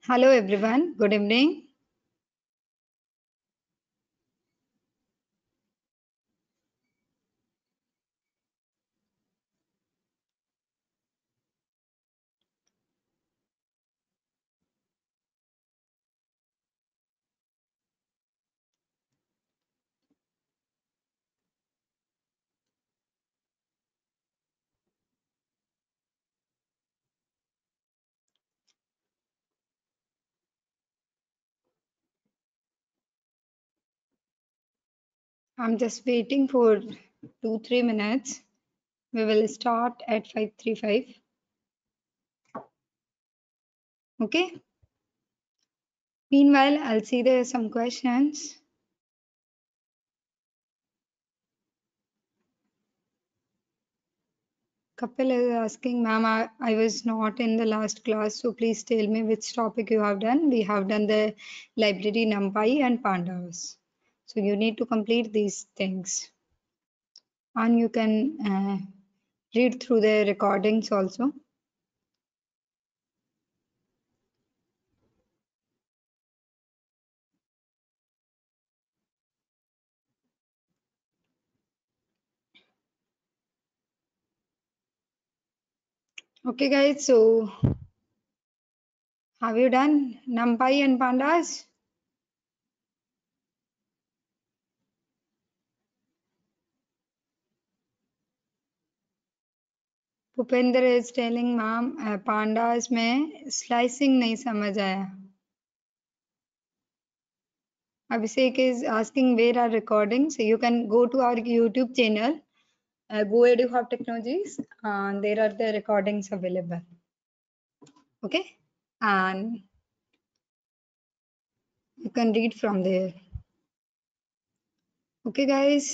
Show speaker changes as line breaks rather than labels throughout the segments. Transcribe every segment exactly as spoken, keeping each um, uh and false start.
Hello everyone, good evening. I'm just waiting for two three minutes. We will start at five thirty-five. Okay. Meanwhile, I'll see there are some questions. Kapil is asking, ma'am, I, I was not in the last class, so please tell me which topic you have done. We have done the library NumPy and Pandas. So you need to complete these things. And you can uh, read through the recordings also. Okay, guys, so have you done NumPy and Pandas? Bhupendra is telling ma'am uh, pandas में slicing नहीं समझ आया. Abhishek is asking where are recordings. You can go to our YouTube channel, uh, Go EduHub Technologies, and there are the recordings available. Okay, and you can read from there. Okay, guys.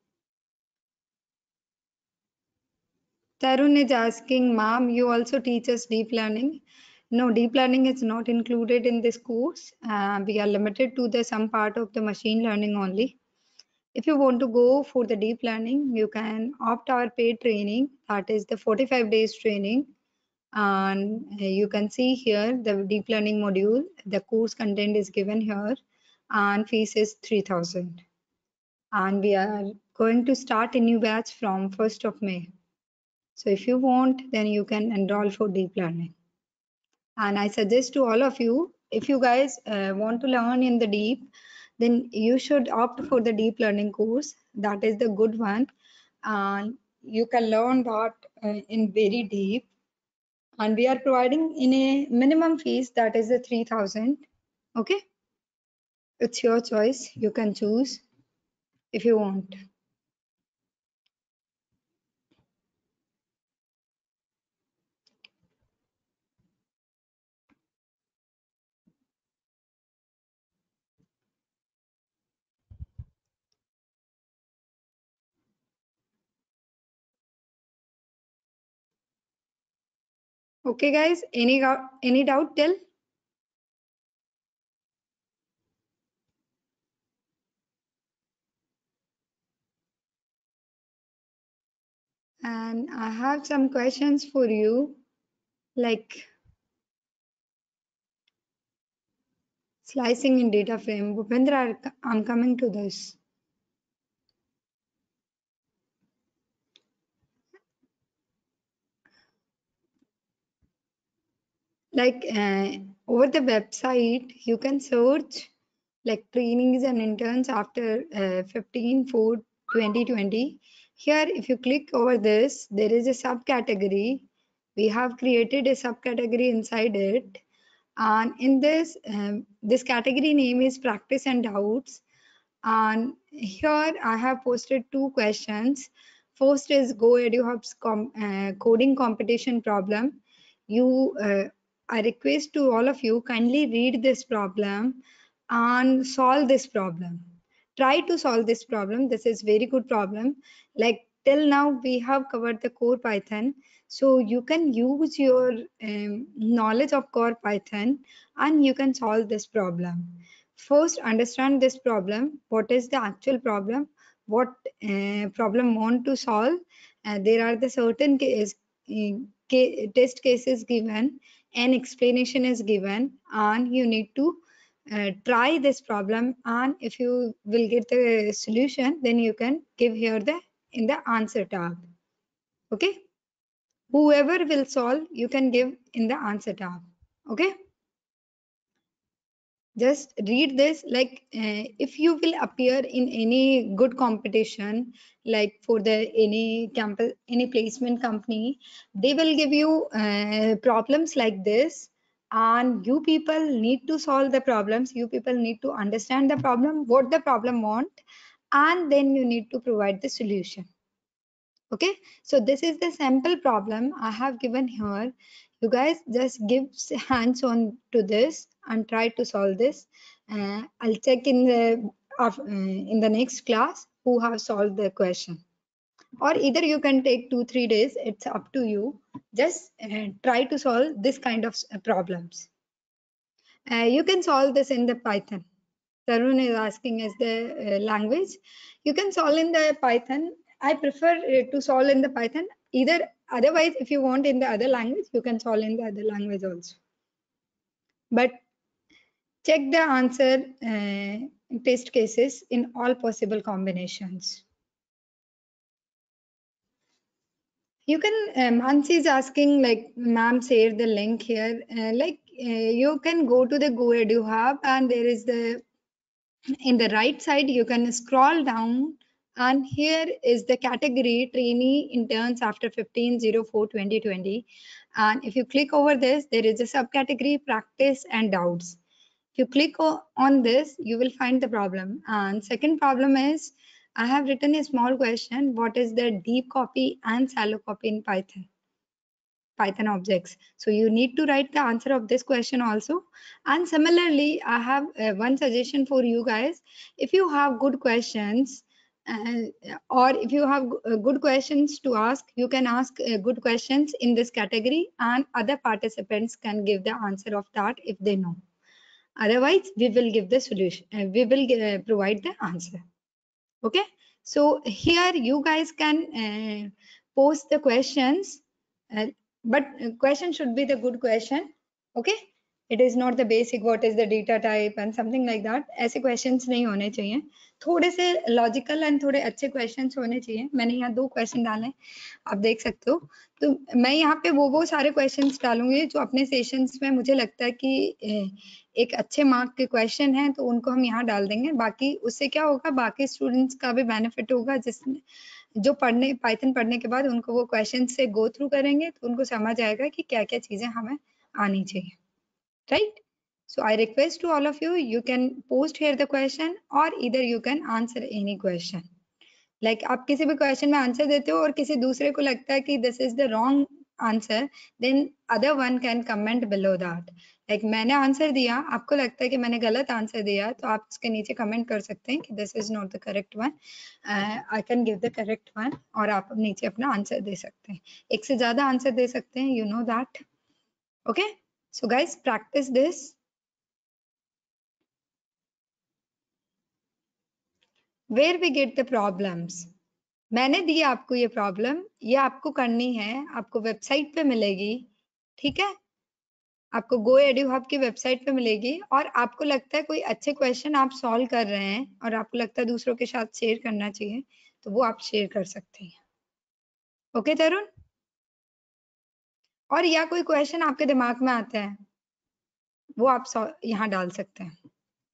Tarun is asking, ma'am, you also teach us deep learning. No, deep learning is not included in this course. Uh, we are limited to the some part of the machine learning only. If you want to go for the deep learning, you can opt our paid training, that is the forty-five days training. And uh, you can see here the deep learning module, the course content is given here, and fees is three thousand. And we are going to start a new batch from first of May. So if you want, then you can enroll for deep learning. And I suggest to all of you, if you guys uh, want to learn in the deep, then you should opt for the deep learning course. That is the good one. And you can learn that uh, in very deep. And we are providing in a minimum fees, that is the three thousand. Okay. It's your choice. You can choose if you want. Okay, guys. Any, gou- any doubt till? And I have some questions for you, like slicing in data frame. Bhupendra, I'm coming to this. Like uh, over the website, you can search like trainees and interns after uh, fifteen four twenty twenty. Here, if you click over this, there is a subcategory. We have created a subcategory inside it. And in this, um, this category name is practice and doubts. And here I have posted two questions. First is Go EduHub's com uh, coding competition problem. You, uh, I request to all of you kindly read this problem and solve this problem. Try to solve this problem. This is very good problem. Like till now we have covered the core Python. So you can use your um, knowledge of core Python and you can solve this problem. First, understand this problem. What is the actual problem? What uh, problem want to solve? Uh, there are the certain case, test case is given, an explanation is given, and you need to uh, try this problem, and if you will get the solution, then you can give here the in the answer tab. Okay, whoever will solve, you can give in the answer tab. Okay, just read this. Like uh, if you will appear in any good competition, like for the any campus, any placement company, they will give you uh, problems like this, and you people need to solve the problems. You people need to understand the problem, what the problem want, and then you need to provide the solution. Okay, so this is the sample problem I have given here. You guys just give hands on to this and try to solve this. uh, I'll check in the uh, in the next class who have solved the question, or either you can take two three days, it's up to you. Just uh, try to solve this kind of uh, problems. Uh, you can solve this in the Python. Tarun is asking is the uh, language. You can solve in the Python. I prefer uh, to solve in the Python. Either otherwise, if you want in the other language, you can solve in the other language also. But check the answer uh, test cases in all possible combinations. You can, uh, Mansi is asking like, ma'am, share the link here. Uh, like uh, you can go to the GoEdu Hub, and there is the in the right side you can scroll down, and here is the category trainee interns after fifteen oh four twenty twenty, and if you click over this, there is a subcategory practice and doubts. If you click on this, you will find the problem. And second problem is, I have written a small question: what is the deep copy and shallow copy in Python? Python objects. So you need to write the answer of this question also. And similarly, I have uh, one suggestion for you guys. If you have good questions, uh, or if you have uh, good questions to ask, you can ask uh, good questions in this category, and other participants can give the answer of that if they know. Otherwise, we will give the solution. Uh, we will uh, provide the answer. Okay. So here you guys can uh, post the questions. Uh, but question should be the good question. Okay, it is not the basic what is the data type and something like that. ऐसे questions नहीं होने चाहिए, थोड़े से logical and थोड़े अच्छे questions होने चाहिए. मैंने यहाँ दो question डाले, आप देख सकते हो. तो मैं यहाँ पे वो वो सारे questions डालूंगी जो अपने sessions में मुझे लगता है कि एक अच्छे मार्क के क्वेश्चन हैं, तो उनको हम यहाँ डाल देंगे. बाकी उससे क्या होगा, बाकी स्टूडेंट्स का भी बेनिफिट होगा, जिसमें जो पढ़ने पाइथन पढ़ने के बाद उनको वो क्वेश्चन से गो थ्रू करेंगे, तो उनको समझ आएगा कि क्या क्या चीजें हमें आनी चाहिए. Right. So I request to all of you, you can post here the question, or either you can answer any question. Like आप किसी भी क्वेश्चन में आंसर देते हो और किसी दूसरे को लगता है कि this is the wrong answer, then other one can comment below that. Like मैंने आंसर दिया, आपको लगता है कि मैंने गलत आंसर दिया, तो आप इसके नीचे कमेंट कर सकते हैं कि this is not the correct one, I can give the correct one, और आप नीचे अपना आंसर दे सकते हैं. एक से ज्यादा आंसर दे सकते हैं, you know that. Okay, so guys practice this. Where we get the problems? मैंने दी आपको ये प्रॉब्लम, ये आपको करनी है, आपको वेबसाइट पे मिलेगी. ठीक है, आपको गो एडू हब की वेबसाइट पे मिलेगी, और आपको लगता है कोई अच्छे क्वेश्चन आप सॉल्व कर रहे हैं और आपको लगता है दूसरों के साथ शेयर करना चाहिए, तो वो आप शेयर कर सकते हैं. ओके तरुण. और या कोई क्वेश्चन आपके दिमाग में आता है, वो आप यहाँ डाल सकते हैं.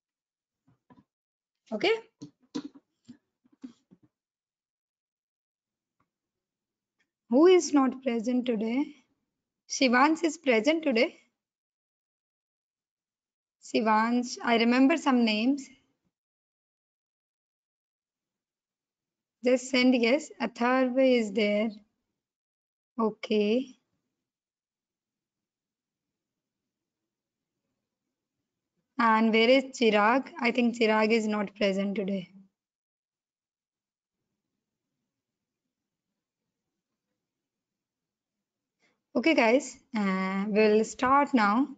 Okay. Who is not present today? Shivansh is present today. Shivansh, I remember some names. Just send yes. Atharva is there. Okay. And where is Chirag? I think Chirag is not present today. Okay, guys, uh, we'll start now.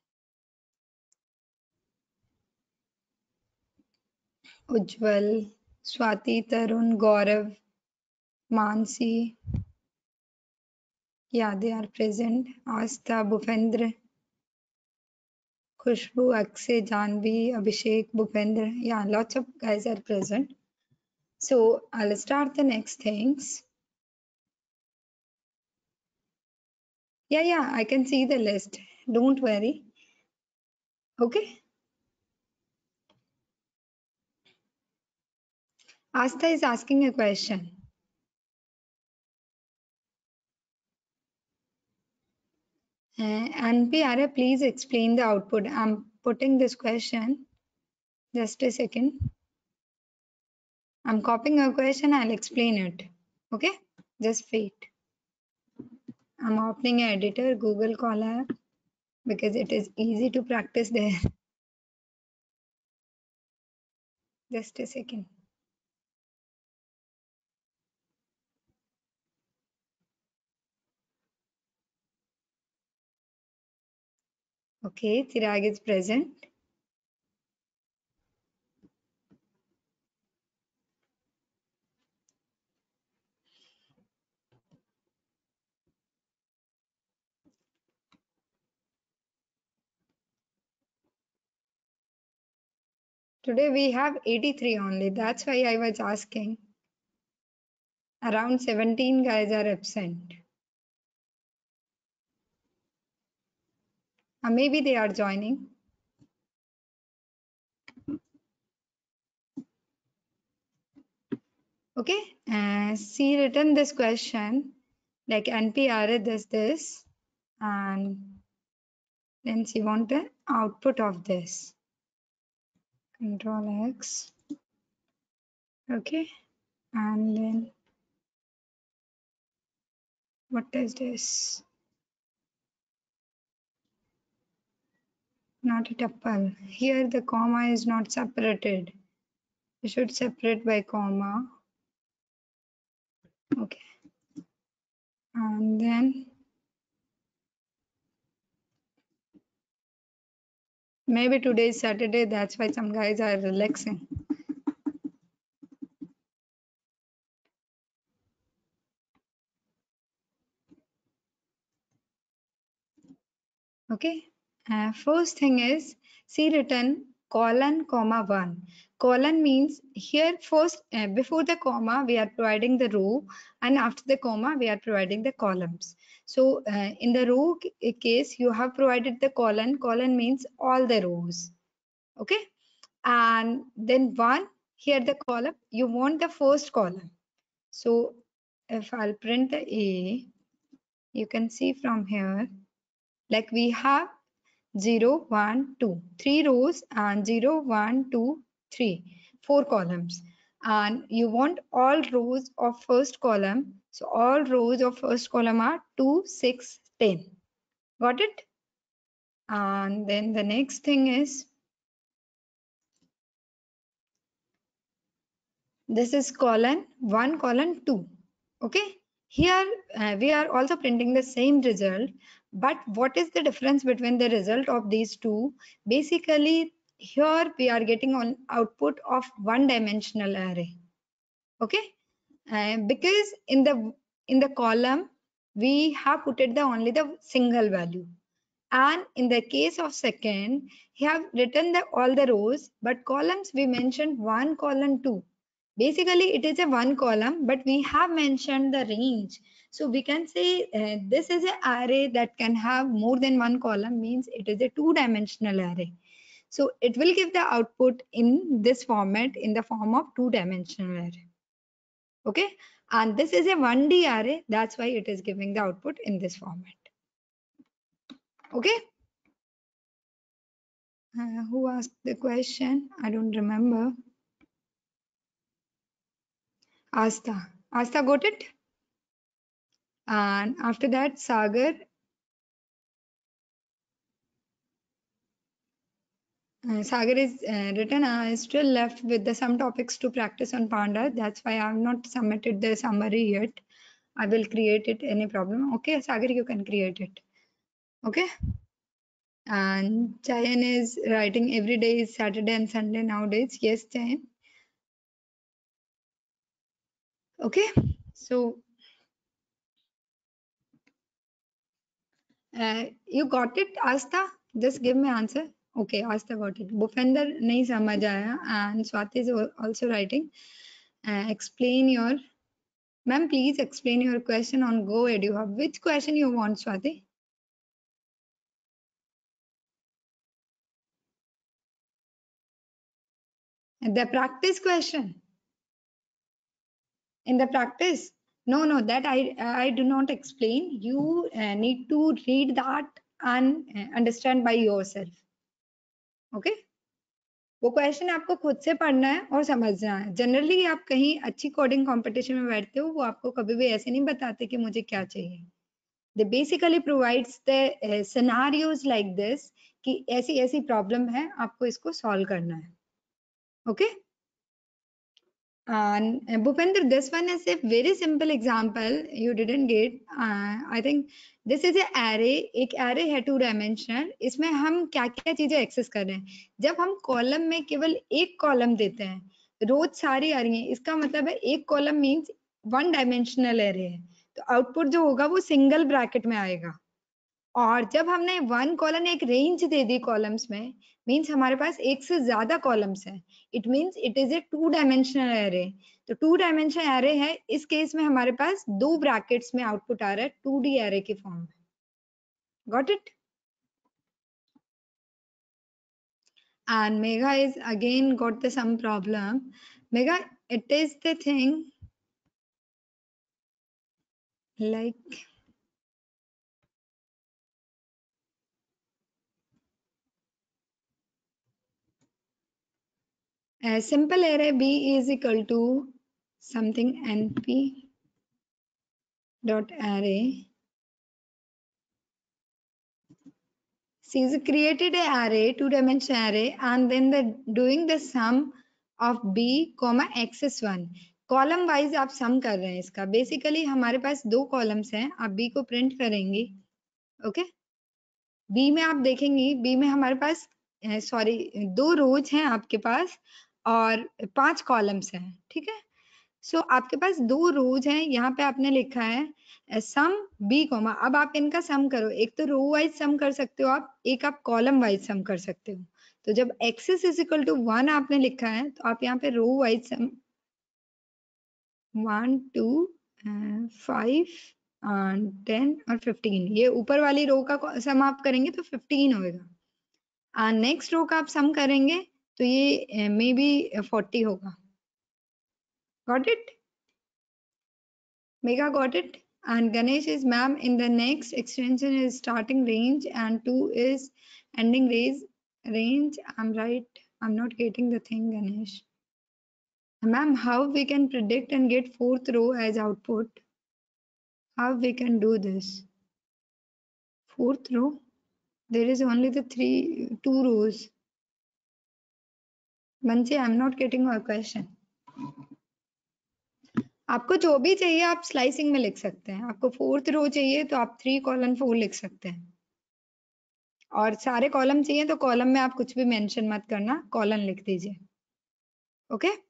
Ujjwal, Swati, Tarun, Gaurav, Mansi. Yeah, they are present. Asta, Bhupendra, Khushbu, Akshay, Janvi, Abhishek, Bhupendra. Yeah, lots of guys are present. So I'll start the next things. Yeah, yeah, I can see the list. Don't worry. Okay. Asta is asking a question. Uh, and P R A, please explain the output. I'm putting this question. Just a second. I'm copying a question. I'll explain it. Okay. Just wait. I'm opening an editor, Google Colab, because it is easy to practice there. Just a second. Okay, Chirag is present. Today we have eighty-three only. That's why I was asking. Around seventeen guys are absent. Uh, maybe they are joining. Okay, uh, she written this question like N P R A does this, and then she want the output of this. Control X. Okay, and then what is this? Not a tuple. Here the comma is not separated. You should separate by comma. Okay, and then maybe today is Saturday, that's why some guys are relaxing. Okay, uh, first thing is see written colon comma one. Colon means here first uh, before the comma we are providing the row, and after the comma we are providing the columns. So uh, in the row case you have provided the colon. Colon means all the rows. Okay, and then one, here the column, you want the first column. So if I'll print the A, you can see from here, like we have zero, one, two, three rows, and zero, one, two, three, four columns. And you want all rows of first column. So all rows of first column are two, six, ten. Got it? And then the next thing is, this is colon one, colon two. Okay, here uh, we are also printing the same result, but what is the difference between the result of these two? Basically, here we are getting on output of one dimensional array. Okay, uh, because in the in the column we have put it the only the single value, and in the case of second, we have written the all the rows, but columns we mentioned one, column two. Basically, it is a one column, but we have mentioned the range. So we can say uh, this is an array that can have more than one column, means it is a two-dimensional array. So it will give the output in this format, in the form of two-dimensional array. Okay, and this is a one D array. That's why it is giving the output in this format. Okay. Uh, who asked the question? I don't remember. Asta. Asta got it? And after that, Sagar. Uh, Sagar is uh, written. I still left with the some topics to practice on Panda. That's why I have not submitted the summary yet. I will create it. Any problem? Okay, Sagar, you can create it. Okay. And Chayan is writing every day is Saturday and Sunday nowadays. Yes, Chayan. Okay. So Uh, you got it, Asta? Just give me answer. Okay, Asta got it. Bhupender नहीं समझ आया, and Swati is also writing. Uh, explain your, ma'am, please explain your question on Go EduHub. Which question you want, Swati? The practice question. In the practice, no, no, that I I do not explain. You uh, need to read that and uh, understand by yourself. Okay? वो question आपको खुद से पढ़ना है और समझना है. Generally आप कहीं अच्छी कोडिंग कंपटीशन में बैठते हो, वो आपको कभी भी ऐसे नहीं बताते कि मुझे क्या चाहिए. They basically provides the uh, scenarios like this कि ऐसी ऐसी प्रॉब्लम है, आपको इसको सॉल्व करना है. Okay? And uh, Bhupender, this one is a very simple example. You didn't get. Uh, I think this is a array. एक array है two dimensional. इसमें हम क्या क्या चीजें एक्सेस कर रहे हैं. जब हम कॉलम में केवल एक कॉलम देते हैं, रोज सारी आ रही हैं, इसका मतलब है एक column means one dimensional array है. तो आउटपुट जो होगा वो सिंगल ब्रैकेट में आएगा. और जब हमने वन कॉलम एक रेंज दे दी कॉलम्स में, मींस हमारे पास एक से ज्यादा कॉलम्स है. It means it is a two dimensional array. तो टू डायमेंशनल एरे है, इस केस में हमारे पास दो ब्रैकेट्स में आउटपुट आ रहा है टू डी एरे के फॉर्म में. Got it? And Megha is again got the some problem. Megha, it is the thing like a simple array B is equal to something np dot array. She's created a array, two dimensional array, and then the doing the sum of b comma x one. Column wise आप sum कर रहे हैं इसका. Basically हमारे पास दो columns हैं, आप b को प्रिंट करेंगे. Okay okay? b में आप देखेंगे, b में हमारे पास सॉरी दो रोज हैं आपके पास और पांच कॉलम्स हैं. ठीक है. सो so, आपके पास दो रोज हैं, यहाँ पे आपने लिखा है सम बी कॉमा. अब आप इनका सम करो. एक तो रो वाइज सम कर सकते हो आप, एक आप कॉलम वाइज सम कर सकते हो. तो जब axis is equal to one आपने लिखा है, तो आप यहाँ पे row wise sum one two five ten और फिफ्टीन, ये ऊपर वाली रो का सम आप करेंगे तो फिफ्टीन होगा. नेक्स्ट रो का आप सम करेंगे तो ये मे बी फोर्टी होगा. Got it? Megha got it? And Ganesh is, ma'am, in the next extension is starting range and two is ending range. Range, I'm right. I'm not getting the thing, Ganesh. Ma'am, how we can predict and get fourth row as output? How we can do this? Fourth row? There is only the three, two rows. Bansi, I'm not getting your question. आपको जो भी चाहिए आप slicing में लिख सकते हैं. आपको फोर्थ रो चाहिए तो आप थ्री कॉलन फोर लिख सकते हैं, और सारे कॉलम चाहिए तो कॉलम में आप कुछ भी मेंशन मत करना, कॉलम लिख दीजिए. Okay okay?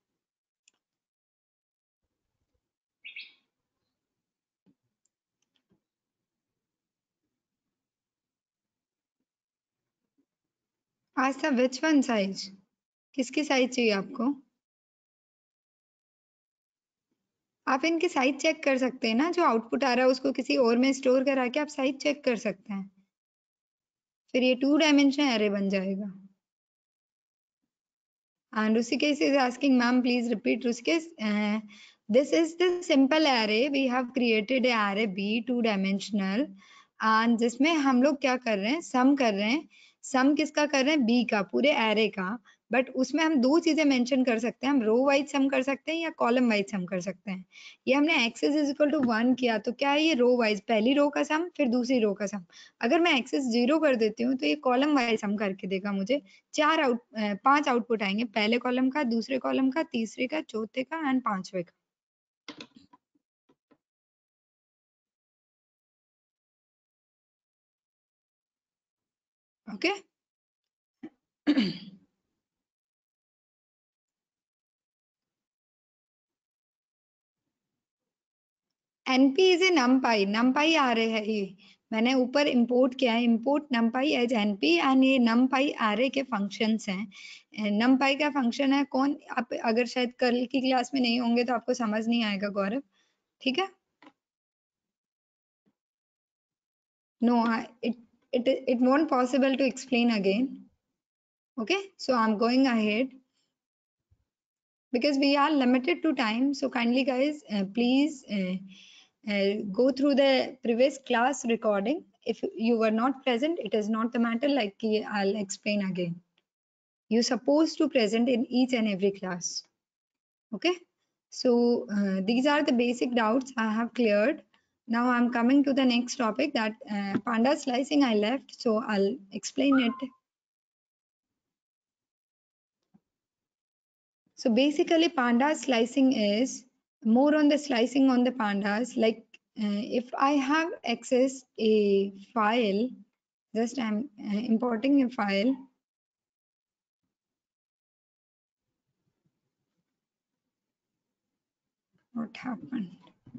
Astha, which one size? किसकी साइज चाहिए आपको? आप इनकी साइज चेक कर सकते हैं ना, जो आउटपुट आ रहा है उसको किसी और में स्टोर करा के आप साइज चेक कर सकते हैं, फिर ये टू डायमेंशनल एरे बन जाएगा. And Rushikesh is asking, ma'am, please repeat. Rushikesh, uh, this is the simple array. We have created a array B, two dimensional, and जिसमें हम लोग क्या कर रहे हैं, सम कर रहे हैं. सम किसका कर रहे हैं? B का, पूरे array का. बट उसमें हम दो चीजें मेंशन कर सकते हैं, हम रो वाइज सम कर सकते हैं या कॉलम वाइज सम कर सकते हैं. ये हमने axis is equal to one किया तो क्या है, ये रो वाइज, पहली रो का सम फिर दूसरी रो का सम. अगर मैं एक्सेस जीरो कर देती हूँ तो ये कॉलम वाइज सम करके देगा मुझे. चार आउट पांच आउटपुट आएंगे, पहले कॉलम का, दूसरे कॉलम का, तीसरे का, चौथे का एंड पांचवे का. Okay okay? NP is a numpy. Numpy आ रहे हैं ये. मैंने ऊपर इंपोर्ट किया है, import numpy as np and ये numpy array के फंक्शंस हैं। numpy का फंक्शन है कौन, आप अगर शायद कल की क्लास में नहीं होंगे तो आपको समझ नहीं आएगा गौरव, ठीक है? No, I, it it it won't possible to explain again. Okay, so I'm going ahead because we are limited to time. So kindly guys, uh, please uh, uh, go through the previous class recording. If you were not present, it is not the matter, like ki I'll explain again. You're supposed to present in each and every class. Okay, so uh, these are the basic doubts I have cleared. Now I'm coming to the next topic, that uh, panda slicing I left, so I'll explain it. So basically panda slicing is more on the slicing on the pandas. Like uh, if I have access a file, just I'm uh, importing a file. What happened?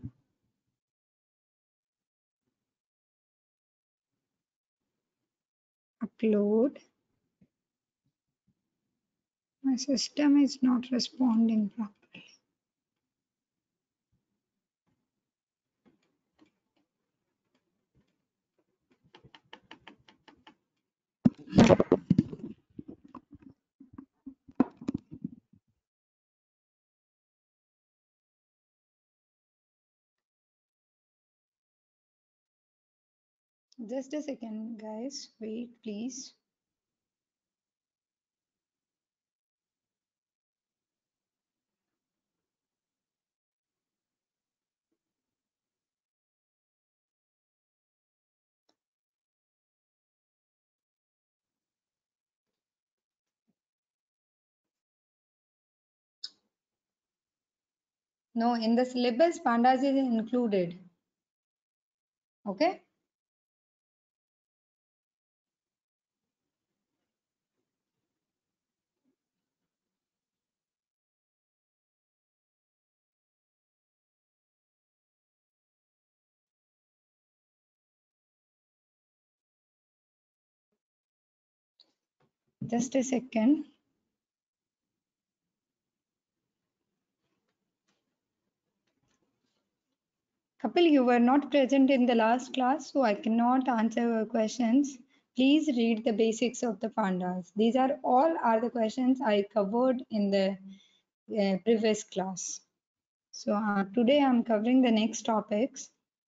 Upload. My system is not responding properly. Just a second, guys. Wait, please. No, in the syllabus, pandas is included. Okay. Just a second. Kapil, you were not present in the last class, so I cannot answer your questions. Please read the basics of the pandas. These are all are the questions I covered in the uh, previous class. So uh, today I'm covering the next topics.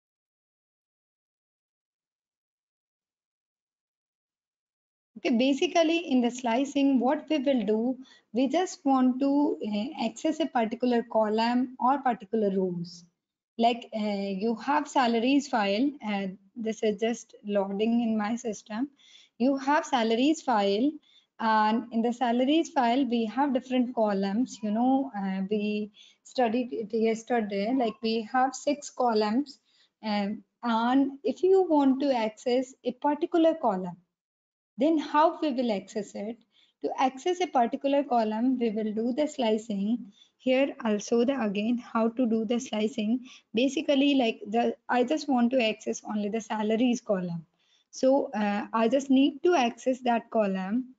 Okay, basically in the slicing, what we will do, we just want to uh, access a particular column or particular rows. Like uh, you have salaries file, and this is just loading in my system. You have salaries file, and in the salaries file, we have different columns. You know, uh, we studied it yesterday, like we have six columns. Um, and if you want to access a particular column, then how we will access it? To access a particular column, we will do the slicing. Here I'll show the again how to do the slicing. Basically, like the I just want to access only the salaries column. So uh, I just need to access that column.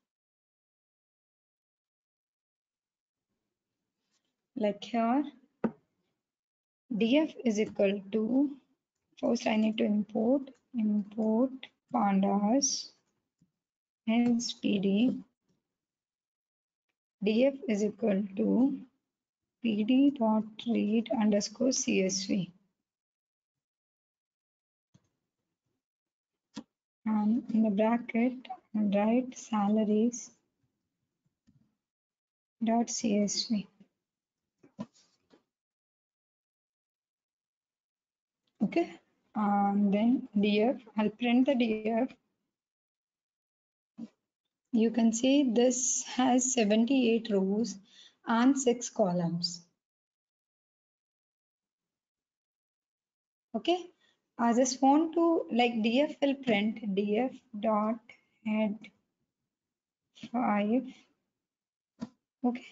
Like here, df is equal to, first I need to import, import pandas as pd. Df is equal to pd dot read underscore csv, and in the bracket I'll write salaries dot csv. Okay, and then df, I'll print the df. You can see this has seventy-eight rows and six columns. Okay, I just want to, like, df will print df dot head five. Okay,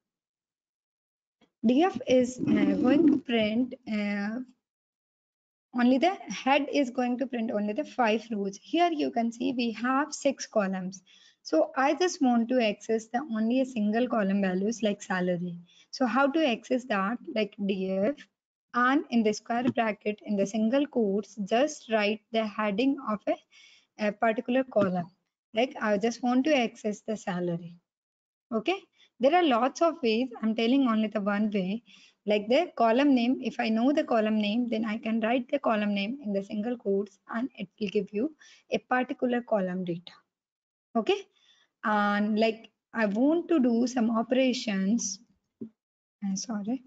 df is uh, going to print uh, only the head is going to print only the five rows. Here you can see we have six columns. So I just want to access the only a single column values like salary. So how to access that? Like df, and in the square bracket in the single quotes, just write the heading of a, a particular column. Like I just want to access the salary. Okay, there are lots of ways. I'm telling only the one way. Like the column name, if I know the column name, then I can write the column name in the single quotes and it will give you a particular column data. Okay, and like I want to do some operations. uh, sorry,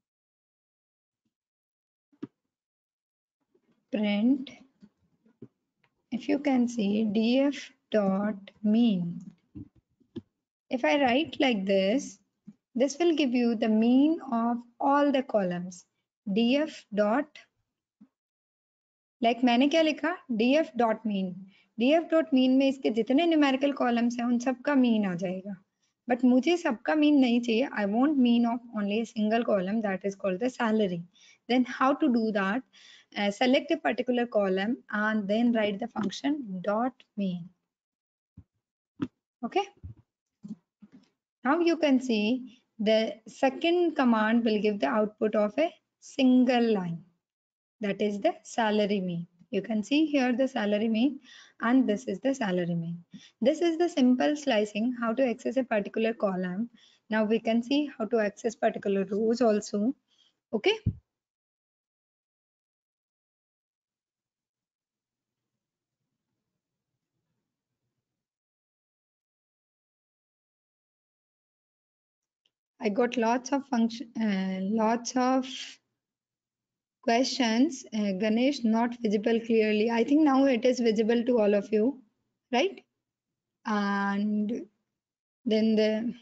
print. If you can see df dot mean. If I write like this, this will give you the mean of all the columns. df dot, like like मैंने क्या लिखा, df dot mean. df dot mean में इसके जितने numerical columns हैं उन सबका mean आ जाएगा. बट मुझे सबका मीन नहीं चाहिए. I want mean of only single column that is called the salary. Then how to do that? select a particular column and then write the function dot mean. Okay, now you can see the second command will give the output of a single line, that is the salary mean. You can see here the salary mean and this is the salary mean. This is the simple slicing how to access a particular column. Now we can see how to access particular rows also. Okay, I got lots of function uh, lots of questions. uh, Ganesh, not visible clearly. I think now it is visible to all of you, right? And then the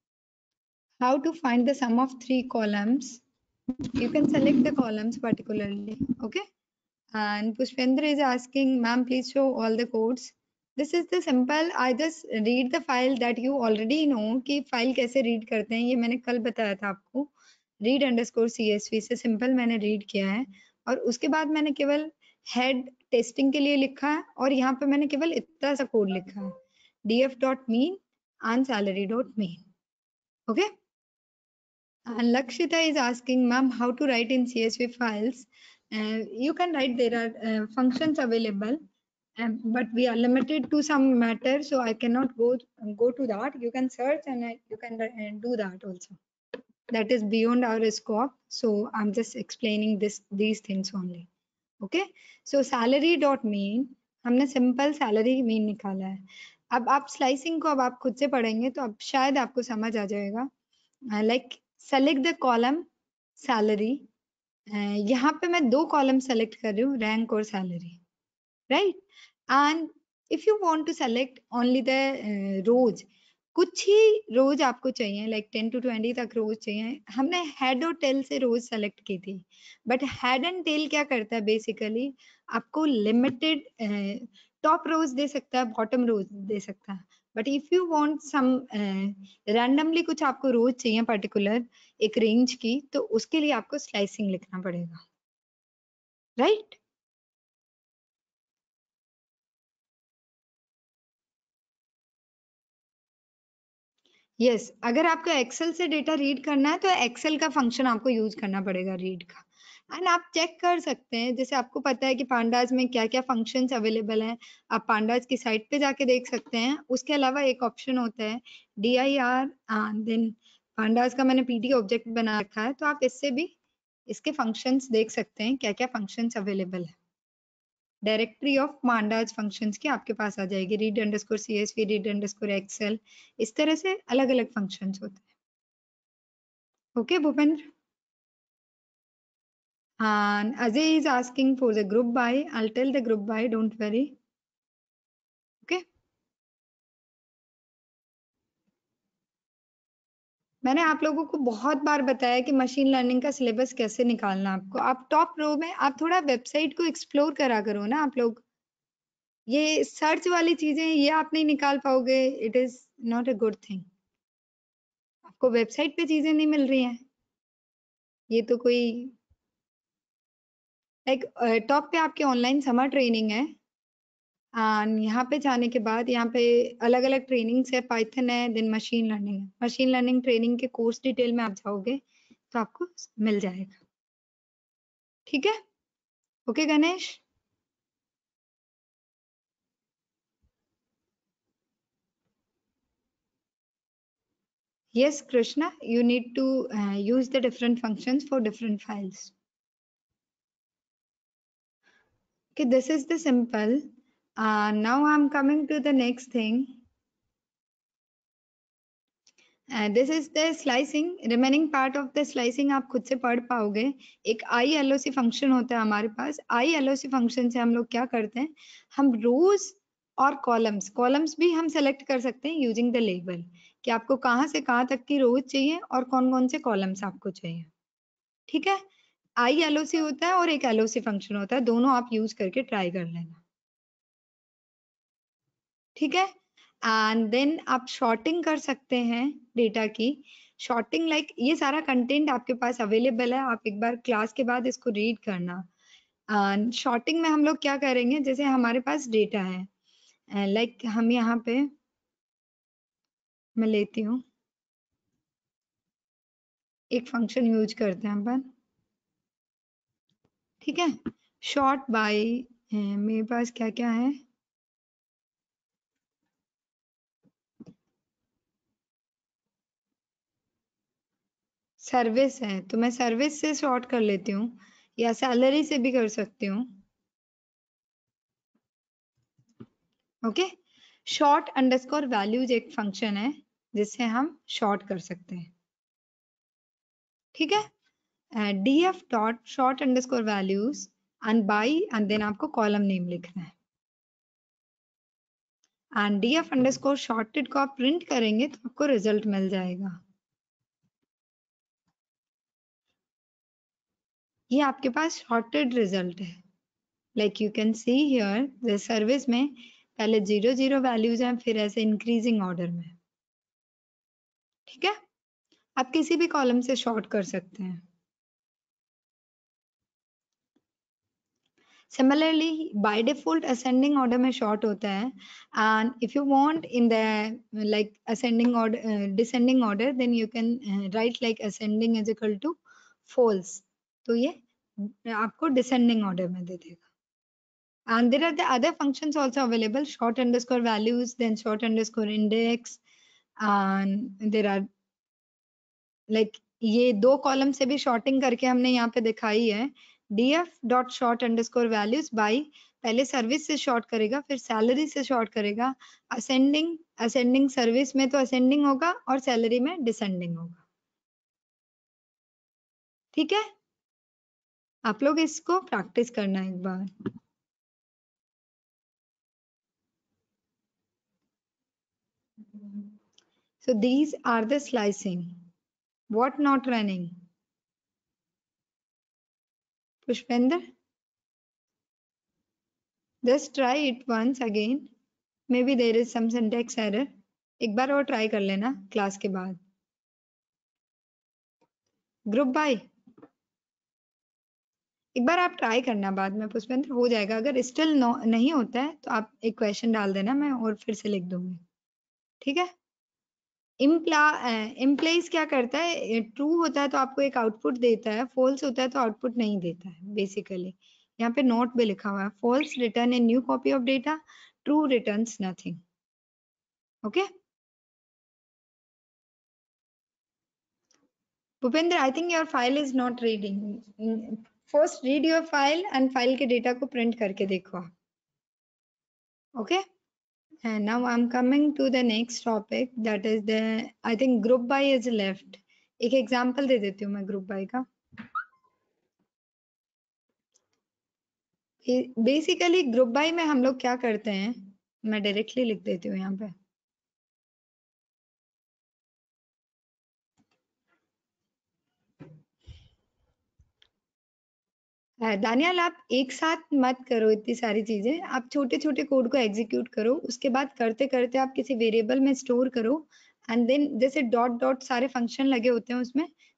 how to find the sum of three columns. You can select the columns particularly. Okay, and Pushpendra is asking, ma'am, please show all the codes. This is the simple. I just read the file that you already know कि file कैसे read करते हैं. ये मैंने कल बताया था आपको. रीड अंडरस्कोर सीएसवी से सिंपल मैंने रीड किया है और उसके बाद मैंने केवल हेड टेस्टिंग के लिए लिखा है और यहाँ पे मैंने केवल इतना सा कोड लिखा है, df dot mean and salary dot mean. Okay. And Lakshita is asking, ma'am, how to write in C S V files. Uh, you can write, there are uh, functions available, um, but we are limited to some matter, so I cannot go go to that. You can search and uh, you can uh, do that also. That is beyond our scope, so I'm just explaining this these things only. Okay, so salary dot mean, हमने simple salary mean निकाला है. अब आप slicing को अब आप खुद से पढ़ेंगे तो अब शायद आपको समझ आ जाएगा. Like select the column salary. यहाँ पे मैं दो कॉलम सेलेक्ट कर रही हूँ, रैंक और salary, right. And if you want to select only the rows, कुछ ही रोज आपको चाहिए, लाइक टेन टू ट्वेंटी तक रोज चाहिए. हमने हेड और टेल से रोज सेलेक्ट की थी, बट हेड एंड टेल क्या करता है बेसिकली, आपको लिमिटेड टॉप रोज दे सकता है, बॉटम रोज दे सकता है. But if you want some randomly कुछ आपको रोज चाहिए पर्टिकुलर एक रेंज की, तो उसके लिए आपको स्लाइसिंग लिखना पड़ेगा, राइट right? यस yes, अगर आपको एक्सेल से डेटा रीड करना है तो एक्सेल का फंक्शन आपको यूज करना पड़ेगा रीड का. एंड आप चेक कर सकते हैं, जैसे आपको पता है कि पांडाज में क्या क्या फंक्शंस अवेलेबल हैं, आप पांडाज की साइट पे जाके देख सकते हैं. उसके अलावा एक ऑप्शन होता है D I R, then pandas का मैंने पीडी ऑब्जेक्ट बना रखा है, तो आप इससे भी इसके फंक्शंस देख सकते हैं क्या क्या फंक्शंस अवेलेबल है. डायरेक्टरी ऑफ पांडाज फंक्शंस की आपके पास आ जाएगी, read underscore CSV, read underscore excel, इस तरह से अलग अलग फंक्शंस होते हैं. Okay Bhupendra. And Ajay is asking for the group by. I'll tell the group by, don't worry. Okay. मैंने आप लोगों को बहुत बार बताया कि मशीन लर्निंग का सिलेबस कैसे निकालना. आपको आप टॉप रो में आप थोड़ा वेबसाइट को एक्सप्लोर करा करो ना आप लोग. ये सर्च वाली चीजें ये आप नहीं निकाल पाओगे, it is not a good thing. आपको वेबसाइट पे चीजें नहीं मिल रही हैं, ये तो कोई लाइक टॉप पे आपकी ऑनलाइन समर ट्रेनिंग है, एंड यहाँ पे जाने के बाद यहाँ पे अलग अलग ट्रेनिंग्स है, पाइथन है, देन मशीन लर्निंग है। मशीन लर्निंग ट्रेनिंग के कोर्स डिटेल में आप जाओगे तो आपको मिल जाएगा, ठीक है। Okay Ganesh, yes Krishna, you need to uh, use the different functions for different files. Okay, this is the simple. Uh, now I'm coming to the next thing. This is the slicing, remaining part of the slicing आप खुद से पढ़ पाओगे। एक I L O C function होता है हमारे पास। I L O C function से हम लोग क्या करते हैं, हम रोज और कॉलम्स कॉलम्स भी हम सेलेक्ट कर सकते हैं यूजिंग द लेबल, कि आपको कहाँ से कहाँ तक की रोज चाहिए और कौन कौन से कॉलम्स आपको चाहिए, ठीक है। आई एल ओ सी होता है और एक एल ओ सी फंक्शन होता है, दोनों आप यूज करके ट्राई कर लेना, ठीक है। एंड देन आप शॉर्टिंग कर सकते हैं डेटा की। शॉर्टिंग लाइक like, ये सारा कंटेंट आपके पास अवेलेबल है, आप एक बार क्लास के बाद इसको रीड करना। एंड शॉर्टिंग में हम लोग क्या करेंगे, जैसे हमारे पास डेटा है, लाइक like, हम यहाँ पे मैं लेती हूँ एक फंक्शन यूज करते हैं अपन, ठीक है। शॉर्ट बाय, मेरे पास क्या क्या है, सर्विस है, तो मैं सर्विस से शॉर्ट कर लेती हूँ, या सैलरी से भी कर सकती हूँ। ओके, शॉर्ट अंडरस्कोर वैल्यूज एक फंक्शन है जिससे हम शॉर्ट कर सकते हैं, ठीक है। D F dot sort underscore values and by, and then आपको कॉलम नेम लिखना है। And D F underscore sorted को आप प्रिंट करेंगे तो आपको रिजल्ट मिल जाएगा। ये आपके पास शॉर्टेड रिजल्ट है, like you can see here the service में पहले जीरो जीरो वैल्यूज हैं, फिर ऐसे इंक्रीजिंग ऑर्डर में, ठीक है। आप किसी भी कॉलम से शॉर्ट कर सकते हैं। Similarly, by default ascending order में short होता है, and if you want in the like ascending order, uh, descending order, then you can uh, write like ascending is equal to false. तो ये आपको descending order में दे देगा। And there are the other functions also available, short underscore values, then short underscore index, and there are like ये दो column से भी shorting करके हमने यहाँ पे दिखाई है। df dot sort underscore values by, पहले सर्विस से शॉर्ट करेगा, फिर सैलरी से शॉर्ट करेगा। असेंडिंग असेंडिंग सर्विस में तो असेंडिंग होगा और सैलरी में डिसेंडिंग होगा, ठीक है। आप लोग इसको प्रैक्टिस करना एक बार। So these are the slicing. What not running? Pushpender, just try it once again. Maybe there is some syntax error. एक बार और ट्राई कर लेना क्लास के बाद। ग्रुप बाय एक बार आप ट्राई करना, बाद में पुष्पेंद्र हो जाएगा। अगर स्टिल नहीं होता है तो आप एक क्वेश्चन डाल देना, मैं और फिर से लिख दूंगी, ठीक है। इम्प्ला इम्प्लाइज क्या करता है, ट्रू होता है तो आपको एक आउटपुट देता है, फॉल्स होता है तो आउटपुट नहीं देता है बेसिकली। यहाँ पे नोट भी लिखा हुआ है, false return a new copy of data, true returns nothing, okay. Bhupendra, I think your file is not reading. First read your file and file के डेटा को प्रिंट करके देखो, ओके। And now I'm coming to the next topic, that is the I think group by is left. एक example दे देती हूँ मैं ग्रुप बाय का। बेसिकली ग्रुप बाय में हम लोग क्या करते हैं, मैं डायरेक्टली लिख देती हूँ यहाँ पे। दानियाल, आप एक साथ मत करो इतनी सारी चीजें, आप छोटे छोटे कोड को एग्जीक्यूट करो, उसके बाद करते करते आप किसी वेरिएबल में स्टोर करो, एंड देन जैसे डॉट डॉट सारे फंक्शन लगे होते हैं उसमें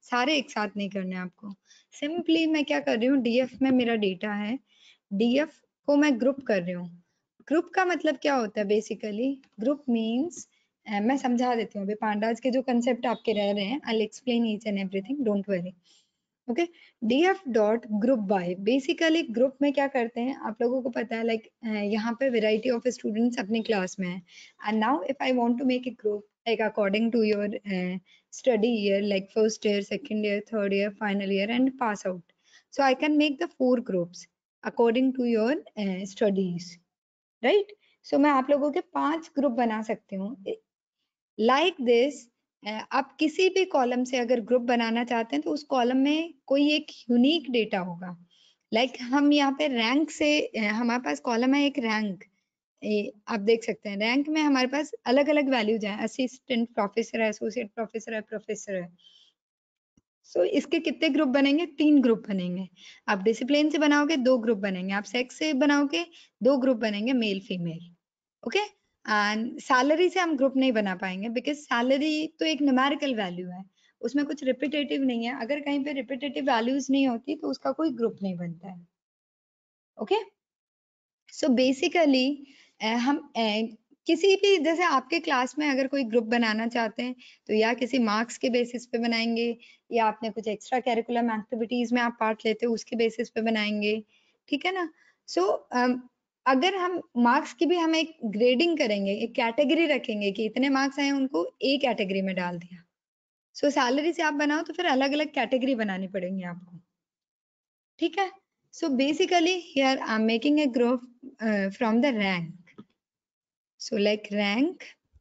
सारे एक साथ नहीं करने आपको। सिंपली मैं क्या कर रही हूँ, डीएफ में मेरा डेटा है, डीएफ को मैं ग्रुप कर रही हूँ। ग्रुप का मतलब क्या होता है बेसिकली, ग्रुप मीन्स, मैं समझा देती हूँ अभी पांडाज के जो कंसेप्ट आपके रह रहे हैं, I explain each and everything, don't worry. Okay, df dot group by, basically group में क्या करते हैं आप लोगों को पता है, लाइक like, यहाँ पे वेराइटी ऑफ स्टूडेंट्स अपनी क्लास में है, and now if I want to make a group like according to your study year, like first year, second year, third year, final year and pass out, so I can make the four groups according to your studies, right. So मैं आप लोगों के पांच group बना सकती हूँ like like this. आप किसी भी कॉलम से अगर ग्रुप बनाना चाहते हैं तो उस कॉलम में कोई एक यूनिक डेटा होगा, लाइक like हम यहाँ पे रैंक से, हमारे पास कॉलम है एक रैंक, आप देख सकते हैं रैंक में हमारे पास अलग अलग वैल्यूज हैं, असिस्टेंट प्रोफेसर है, एसोसिएट प्रोफेसर है, प्रोफेसर है। सो so, इसके कितने ग्रुप बनेंगे, तीन ग्रुप बनेंगे। आप डिसिप्लिन से बनाओगे दो ग्रुप बनेंगे, आप सेक्स से बनाओगे दो ग्रुप बनेंगे, male female. Okay, and salary से हम ग्रुप नहीं बना पाएंगे बिकॉज सैलरी तो एक न्यूमेरिकल वैल्यू है, उसमें कुछ रिपीटेटिव नहीं है, अगर कहीं पे रिपीटेटिव वैल्यूज नहीं होती तो उसका कोई ग्रुप नहीं बनता है। ओके, सो बेसिकली हम uh, किसी भी, जैसे आपके क्लास में अगर कोई ग्रुप बनाना चाहते हैं तो या किसी मार्क्स के बेसिस पे बनाएंगे, या आपने कुछ एक्स्ट्रा कैरिकुलम एक्टिविटीज में आप पार्ट लेते हो उसके बेसिस पे बनाएंगे, ठीक है ना। सो so, um, अगर हम मार्क्स की भी हम एक ग्रेडिंग करेंगे, एक कैटेगरी रखेंगे कि इतने मार्क्स आए उनको ए कैटेगरी में डाल दिया। सो so, सैलरी से आप बनाओ तो फिर अलग अलग कैटेगरी बनानी पड़ेंगी आपको, ठीक है। So basically here I am making a group from the rank, so like rank,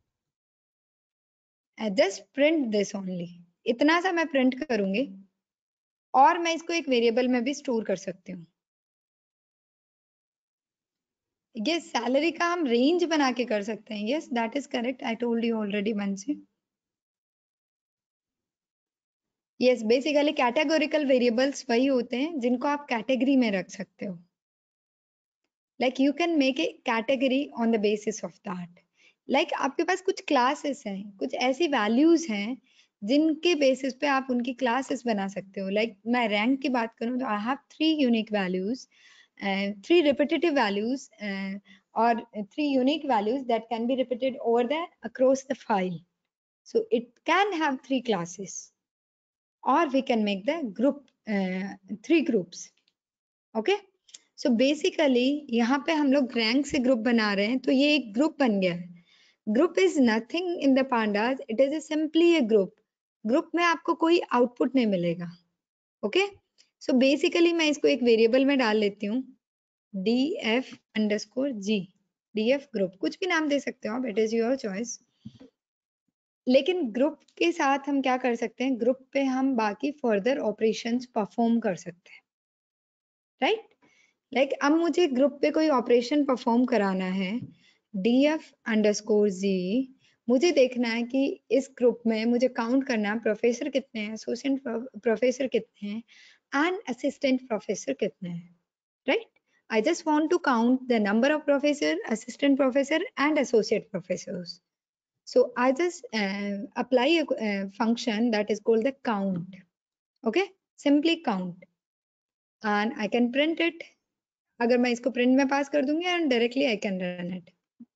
just print this only, इतना सा मैं प्रिंट करूंगी और मैं इसको एक वेरिएबल में भी स्टोर कर सकती हूँ। ये सैलरी का हम रेंज बना के कर सकते हैं, yes that is correct, I told you already once. Yes, basically categorical variables वही होते हैं जिनको आप कैटेगरी में रख सकते हो, like you can make a category on the basis of that. Like आपके पास कुछ क्लासेस हैं, कुछ ऐसी वैल्यूज हैं जिनके बेसिस पे आप उनकी क्लासेस बना सकते हो। लाइक like, मैं रैंक की बात करूं तो I have three unique values, three repetitive values और three unique values that can be repeated over the across the file, so it can have three classes or we can make the group uh, three groups. okay, so basically यहाँ पे हम लोग rank से group बना रहे हैं तो ये एक ग्रुप बन गया है। Group is nothing in the pandas, it is simply a group. Group में आपको कोई आउटपुट नहीं मिलेगा। ओके, सो बेसिकली मैं इसको एक वेरिएबल में डाल लेती हूँ, D F underscore G, D F group, कुछ भी नाम दे सकते हो आप, इट इज योर चॉइस। लेकिन ग्रुप के साथ हम क्या कर सकते हैं, ग्रुप पे हम बाकी फर्दर ऑपरेशंस परफॉर्म कर सकते हैं, राइट right? लाइक like, अब मुझे ग्रुप पे कोई ऑपरेशन परफॉर्म कराना है, डी एफ अंडरस्कोर जी, मुझे देखना है कि इस ग्रुप में मुझे काउंट करना है प्रोफेसर कितने हैं, एसोसिएट प्रोफेसर कितने हैं एंड असिस्टेंट प्रोफेसर कितने हैं, right. I just want to count the number of professor, assistant professor and associate professors. So I just uh, apply a uh, function that is called the count. Okay, simply count and I can print it. अगर मैं इसको print में pass कर दूंगी and directly I can run it.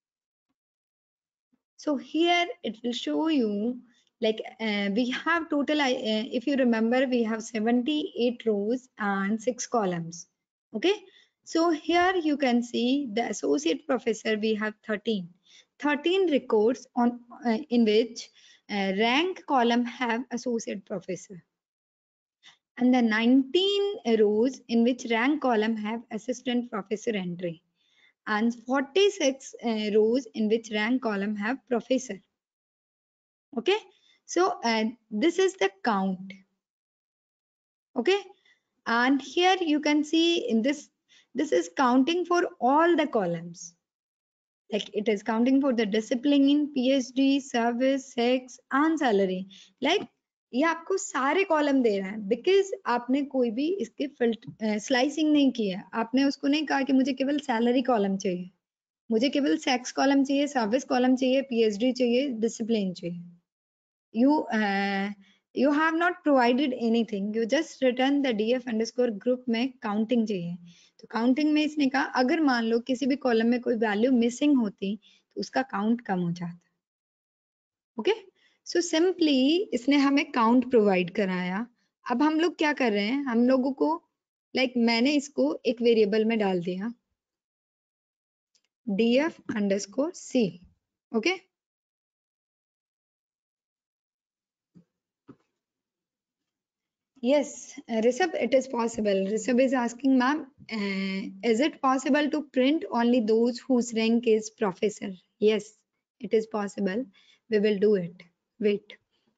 So here it will show you like uh, we have total, uh, if you remember, we have seventy-eight rows and six columns. Okay, so here you can see the associate professor, we have thirteen. thirteen records on uh, in which uh, rank column have associate professor, and the nineteen rows in which rank column have assistant professor entry, and forty-six uh, rows in which rank column have professor. Okay, so uh, this is the count. Okay, and here you can see in this, this is counting for all the columns, like it is counting for the discipline, PhD, service, sex and salary. like ये आपको सारे column दे रहा है because आपने कोई भी इसके filter slicing नहीं किया, आपने उसको नहीं कहा कि मुझे केवल सैलरी कॉलम चाहिए, मुझे केवल सेक्स कॉलम चाहिए, सर्विस कॉलम चाहिए, पीएचडी चाहिए, डिसिप्लिन चाहिए। you uh, You have not provided anything, you just written the df underscore group में counting चाहिए. तो counting में इसने कहा अगर मान लो किसी भी कॉलम में कोई वैल्यू मिसिंग होती तो उसका काउंट कम हो जाता. ओके, सो सिंपली इसने हमें काउंट प्रोवाइड कराया. अब हम लोग क्या कर रहे हैं, हम लोगों को लाइक like, मैंने इसको एक वेरिएबल में डाल दिया df underscore c. Okay, yes, uh, Rishabh, it is possible. Rishabh is asking, ma'am, uh, is it possible to print only those whose rank is professor? Yes, it is possible. We will do it. Wait,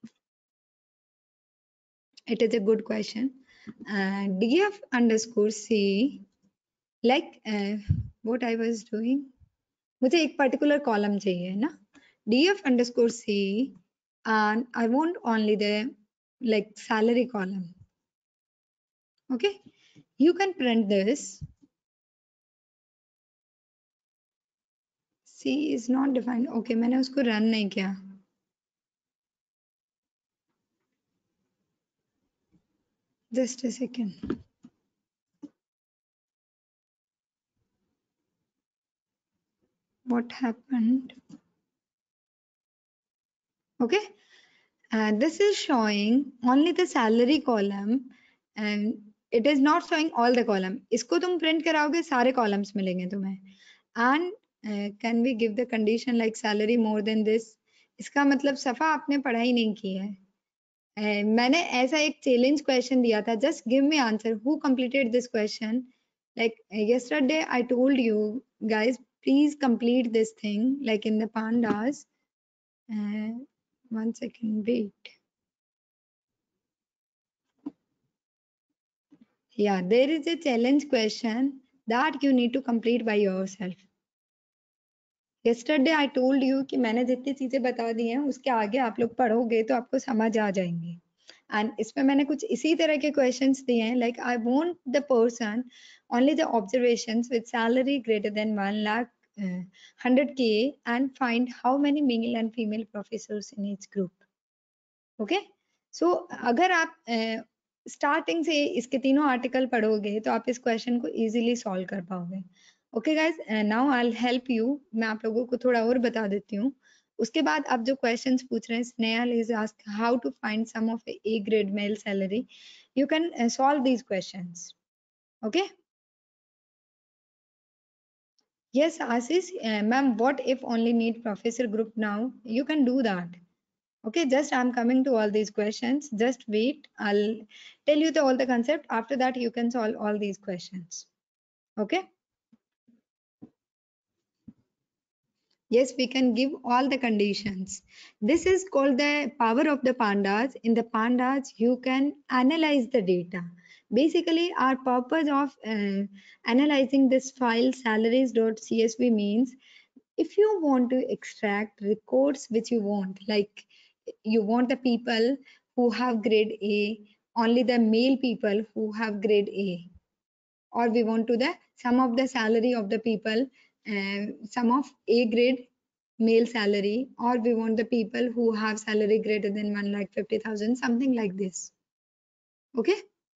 it is a good question. Uh, df underscore c, like uh, what I was doing. मुझे एक particular column चाहिए ना, df underscore c, and I want only the like salary column. Okay, you can print this. C is not defined. Okay, मैंने उसको run नहीं किया. Just a second. What happened? Okay, and this is showing only the salary column and it is not showing all the column. इसको तुम print कराओगे सारे columns मिलेंगे तुम्हें. And uh, can we give the condition like salary more than this? इसका मतलब सफा आपने पढ़ाई नहीं की है. uh, मैंने ऐसा एक challenge question दिया था. Just give me answer. Who completed this question? Like uh, yesterday I told you guys, please complete this thing like in the pandas. Uh, one second, wait. Yeah, there is a challenge question that you need to complete by yourself. Yesterday I told you कि मैंने जितनी चीजें बता दी हैं उसके आगे आप लोग पढ़ोगे तो आपको समझ आ जाएंगे. And इसमें मैंने कुछ इसी तरह के questions दिए हैं like I want the person only the observations with salary greater than one lakh uh, one hundred K and find how many male and female professors in each group. Okay, so अगर आप starting से इसके तीनों article पढ़ोगे तो आप इस question को इजीली सॉल्व कर पाओगे. Okay guys, now I will help you. मैं आप लोगों को थोड़ा और बता देती हूँ. उसके बाद आप जो क्वेश्चंस पूछ रहे हैं, Snehal is ask how to find sum of a grade male salary. You can solve these questions. Okay, yes Ashish, uh, ma'am, what if only need professor group now? You can do that. Okay, just I'm coming to all these questions. Just wait. I'll tell you the, all the concept. After that, you can solve all these questions. Okay. Yes, we can give all the conditions. This is called the power of the pandas. In the pandas, you can analyze the data. Basically, our purpose of uh, analyzing this file salaries.csv means if you want to extract records which you want, like you want the people who have grade A, only the male people who have grade A, or we want to the sum of the salary of the people, uh, sum of A grade male salary, or we want the people who have salary greater than one lakh fifty thousand, something like this. Okay.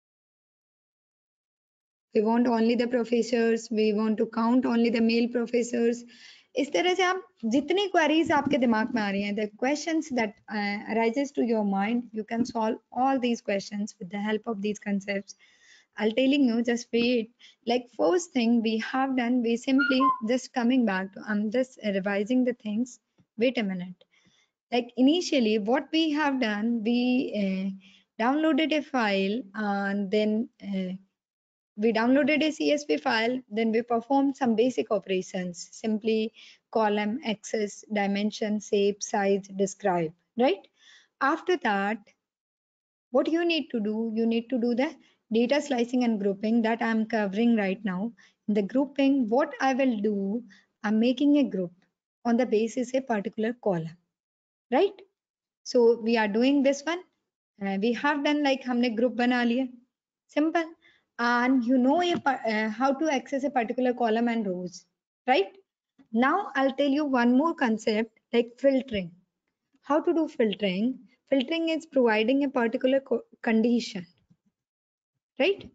We want only the professors, we want to count only the male professors. इस तरह से आप जितनी queries आपके दिमाग में आ रही हैं, the questions that uh, arises to your mind, you can solve all these questions with the help of these concepts. I'll telling you, just wait. Like first thing we have done, we simply just coming back to, I'm just revising the things. Wait a minute. Like initially what we have done, we uh, downloaded a file and then uh, we downloaded a C S V file, then we performed some basic operations, simply column, access, dimension, shape, size, describe, right? After that, what you need to do, you need to do the data slicing and grouping that I'm covering right now. In the grouping, what I will do, I'm making a group on the basis a particular column, right? So we are doing this one. Uh, we have done like हमने group बना लिया, simple. And you know a, uh, how to access a particular column and rows, right? Now I'll tell you one more concept like filtering. How to do filtering? Filtering is providing a particular condition, right?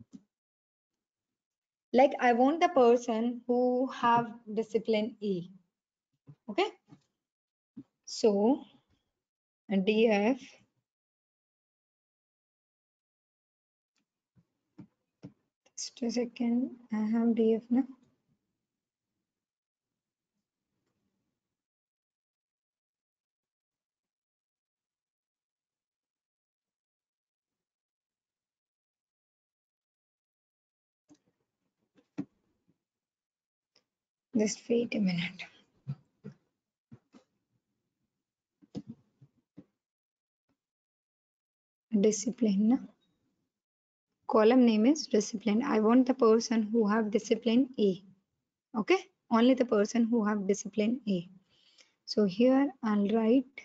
Like I want the person who have discipline A. Okay. So D F just a second. I have D F now. Just wait a minute. Discipline. Column name is discipline. I want the person who have discipline A. Okay, only the person who have discipline A. So here I'll write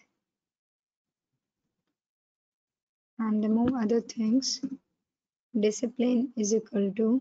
and remove other things. Discipline is equal to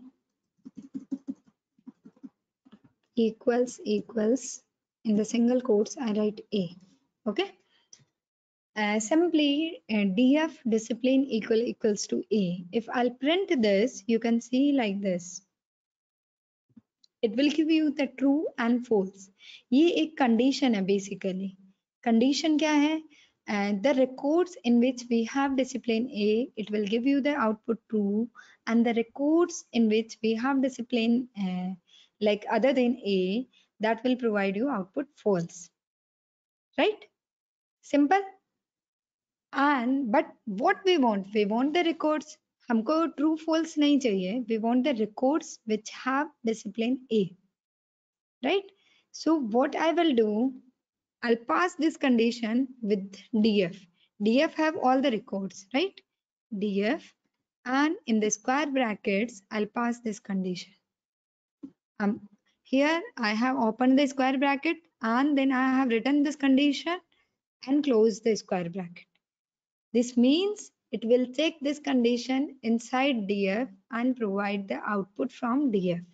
equals equals in the single quotes I write A. Okay. Uh, simply uh, D F discipline equal equals to A. If I'll print this, you can see like this. It will give you the true and false. ये एक condition है basically. Condition क्या है? And the records in which we have discipline A, it will give you the output true, and the records in which we have discipline uh, like other than A, that will provide you output false. Right? Simple. And but what we want? We want the records. हमको true false नहीं चाहिए. We want the records which have discipline A. Right? So what I will do, I'll pass this condition with D F. D F have all the records, right? D F, and in the square brackets, I'll pass this condition. Um, here I have opened the square bracket and then I have written this condition and closed the square bracket. This means it will take this condition inside D F and provide the output from D F.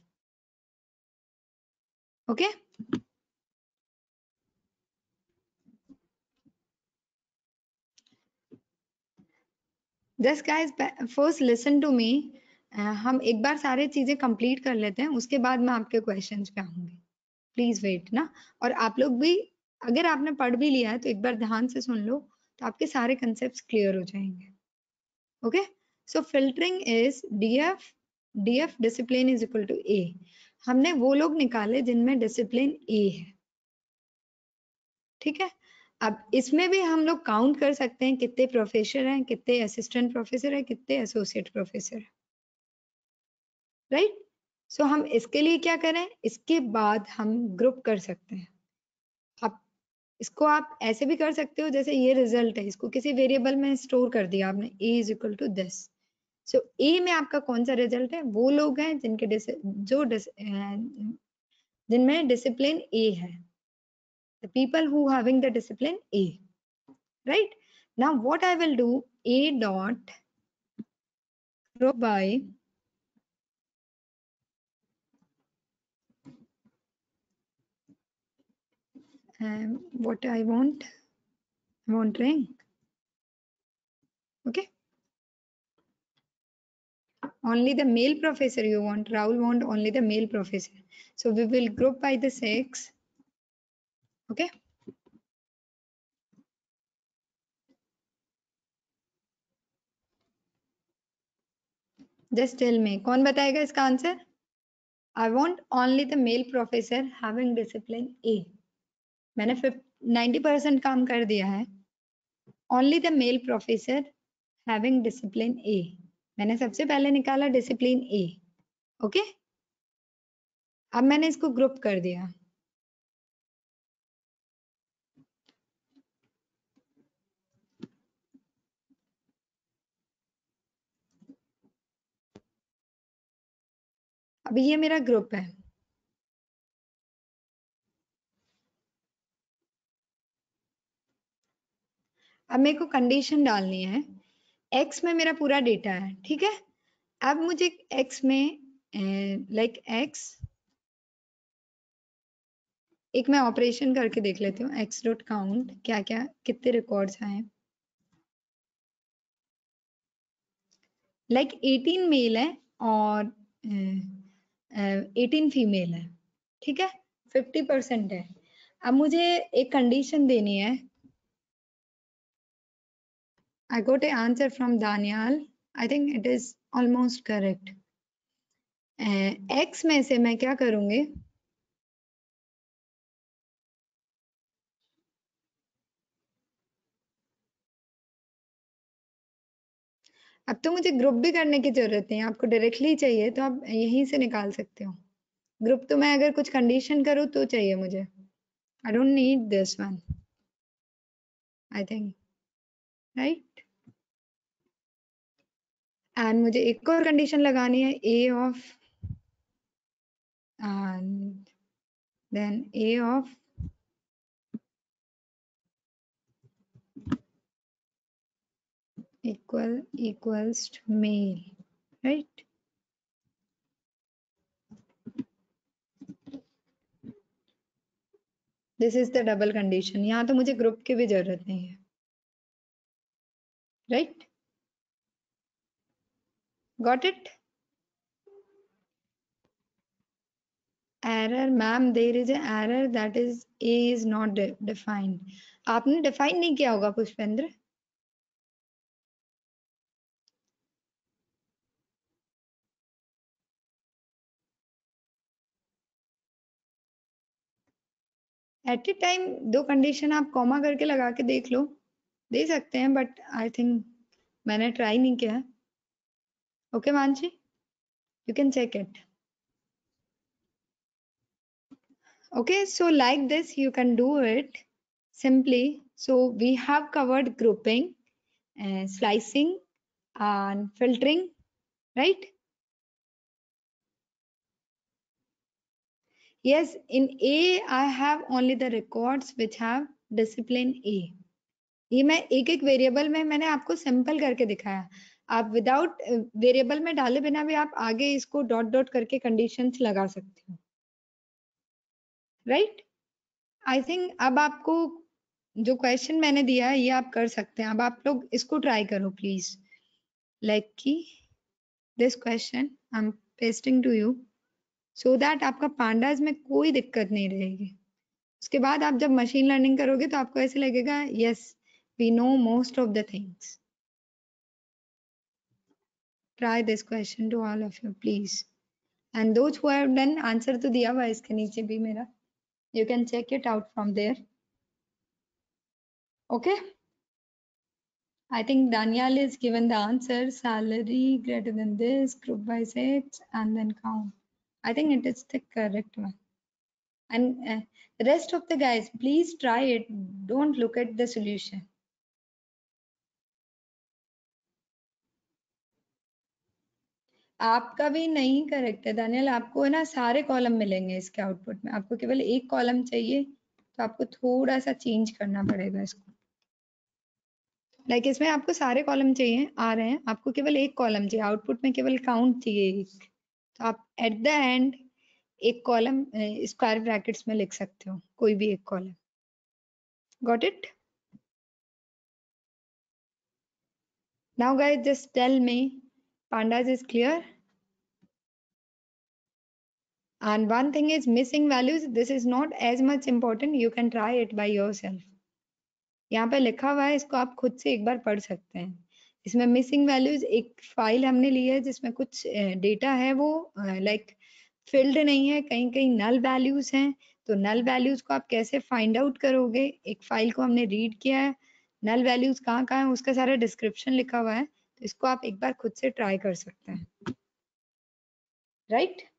Okay? Just guys, first listen to me. Uh, हम एक बार सारे चीजें complete कर लेते हैं, उसके बाद मैं आपके क्वेश्चंस पे आऊंगी. प्लीज वेट ना. और आप लोग भी अगर आपने पढ़ भी लिया है तो एक बार ध्यान से सुन लो, तो आपके सारे कंसेप्ट्स क्लियर हो जाएंगे. Okay. So filtering is DF DF discipline is equal to A. हमने वो लोग निकाले जिनमें डिसिप्लिन ए है. ठीक है. अब इसमें भी हम लोग काउंट कर सकते हैं कितने प्रोफेसर हैं, कितने असिस्टेंट प्रोफेसर हैं, कितने एसोसिएट प्रोफेसर हैं. राइट. सो हम इसके लिए क्या करें, इसके बाद हम ग्रुप कर सकते हैं. आप इसको आप ऐसे भी कर सकते हो जैसे ये रिजल्ट है, इसको किसी वेरिएबल में स्टोर कर दिया आपने, a is equal to this. So a में आपका कौन सा रिजल्ट है, वो लोग हैं जिनके जो जिनमें डिसिप्लिन a है. The people who having the discipline A. Right? Now what I will do, A dot group by um, what I want, I want rank. Okay. Only the male professor you want. Rahul want only the male professor. So we will group by the sex. Okay. Just tell me, कौन बताएगा इसका answer? I want only the male professor having discipline A. मैंने ninety percent काम कर दिया है. Only the male professor having discipline A. मैंने सबसे पहले निकाला डिसिप्लिन A. ओके. अब मैंने इसको ग्रुप कर दिया. अभी ये मेरा ग्रुप है. अब मेरे को कंडीशन डालनी है. x में मेरा पूरा डेटा है. ठीक है. अब मुझे x में लाइक like x एक मैं ऑपरेशन करके देख लेती हूँ. x डॉट काउंट क्या क्या कितने रिकॉर्ड्स आए. लाइक एटीन मेल है और एटीन फीमेल है, ठीक है, फिफ्टी परसेंट है। अब मुझे एक कंडीशन देनी है। I got an answer from Daniel. I think it is almost correct. X में से मैं क्या करूंगी, अब तो मुझे ग्रुप भी करने की जरूरत नहीं है, आपको डायरेक्टली चाहिए तो आप यहीं से निकाल सकते हो। ग्रुप तो मैं अगर कुछ कंडीशन करूँ तो चाहिए मुझे, I don't need this one, I think, right. And मुझे एक और कंडीशन लगानी है, A of and then A of equal equals to male, right? This is the double condition. यहाँ तो मुझे ग्रुप की भी जरूरत नहीं है, right? Got it? Error, ma'am, there is an error that is A is not de defined. आपने define नहीं किया होगा पुष्पेंद्र। एट ए टाइम दो कंडीशन आप कॉमा करके लगा के देख लो, दे सकते हैं, बट आई थिंक मैंने ट्राई नहीं किया। Okay Mansi, you can check it. Okay, so like this you can do it simply. So we have covered grouping, uh, slicing and filtering, right? Yes, in A I have only the records which have discipline A. ये मैं एक एक variable में मैंने आपको simple करके दिखाया। आप विदाउट वेरिएबल में डाले बिना भी आप आगे इसको डॉट डॉट करके कंडीशंस लगा सकते हो, राइट? आई थिंक अब आपको जो क्वेश्चन मैंने दिया है ये आप कर सकते हैं। अब आप लोग इसको ट्राई करो प्लीज, लाइक कि this question I am pasting to you so that आपका पांडाज में कोई दिक्कत नहीं रहेगी। उसके बाद आप जब मशीन लर्निंग करोगे तो आपको ऐसे लगेगा yes we know most of the things. Try this question to all of you please, and those who have done answer तो दिया हुआ है इसके नीचे भी मेरा, you can check it out from there. Okay, I think Daniel is given the answer, salary greater than this, group by six, and then count. I think it is the correct one. And uh, the rest of the guys, please try it. Don't look at the solution. आपका भी नहीं correct है Daniel, आपको है ना सारे column मिलेंगे इसके आउटपुट में, आपको केवल एक कॉलम चाहिए तो आपको थोड़ा सा चेंज करना पड़ेगा इसको। लाइक like इसमें आपको सारे कॉलम चाहिए आ रहे हैं, आपको केवल एक कॉलम चाहिए, आउटपुट में केवल काउंट चाहिए एक, तो आप एट द एंड एक कॉलम स्क्वायर ब्रैकेट्स में लिख सकते हो, कोई भी एक column. Got it? Now guys just tell me pandas is clear? And one thing is missing values, this is not as much important, you can try it by yourself. यहाँ पे लिखा हुआ है, इसको आप खुद से एक बार पढ़ सकते हैं। इसमें मिसिंग वैल्यूज एक फाइल हमने ली है जिसमें कुछ डेटा है वो लाइक फिल्ड नहीं है, कहीं कहीं नल वैल्यूज हैं, तो नल वैल्यूज को आप कैसे फाइंड आउट करोगे, एक फाइल को हमने रीड किया है, नल वैल्यूज कहाँ कहाँ है उसका सारा डिस्क्रिप्शन लिखा हुआ है, तो इसको आप एक बार खुद से ट्राई कर सकते हैं, राइट right?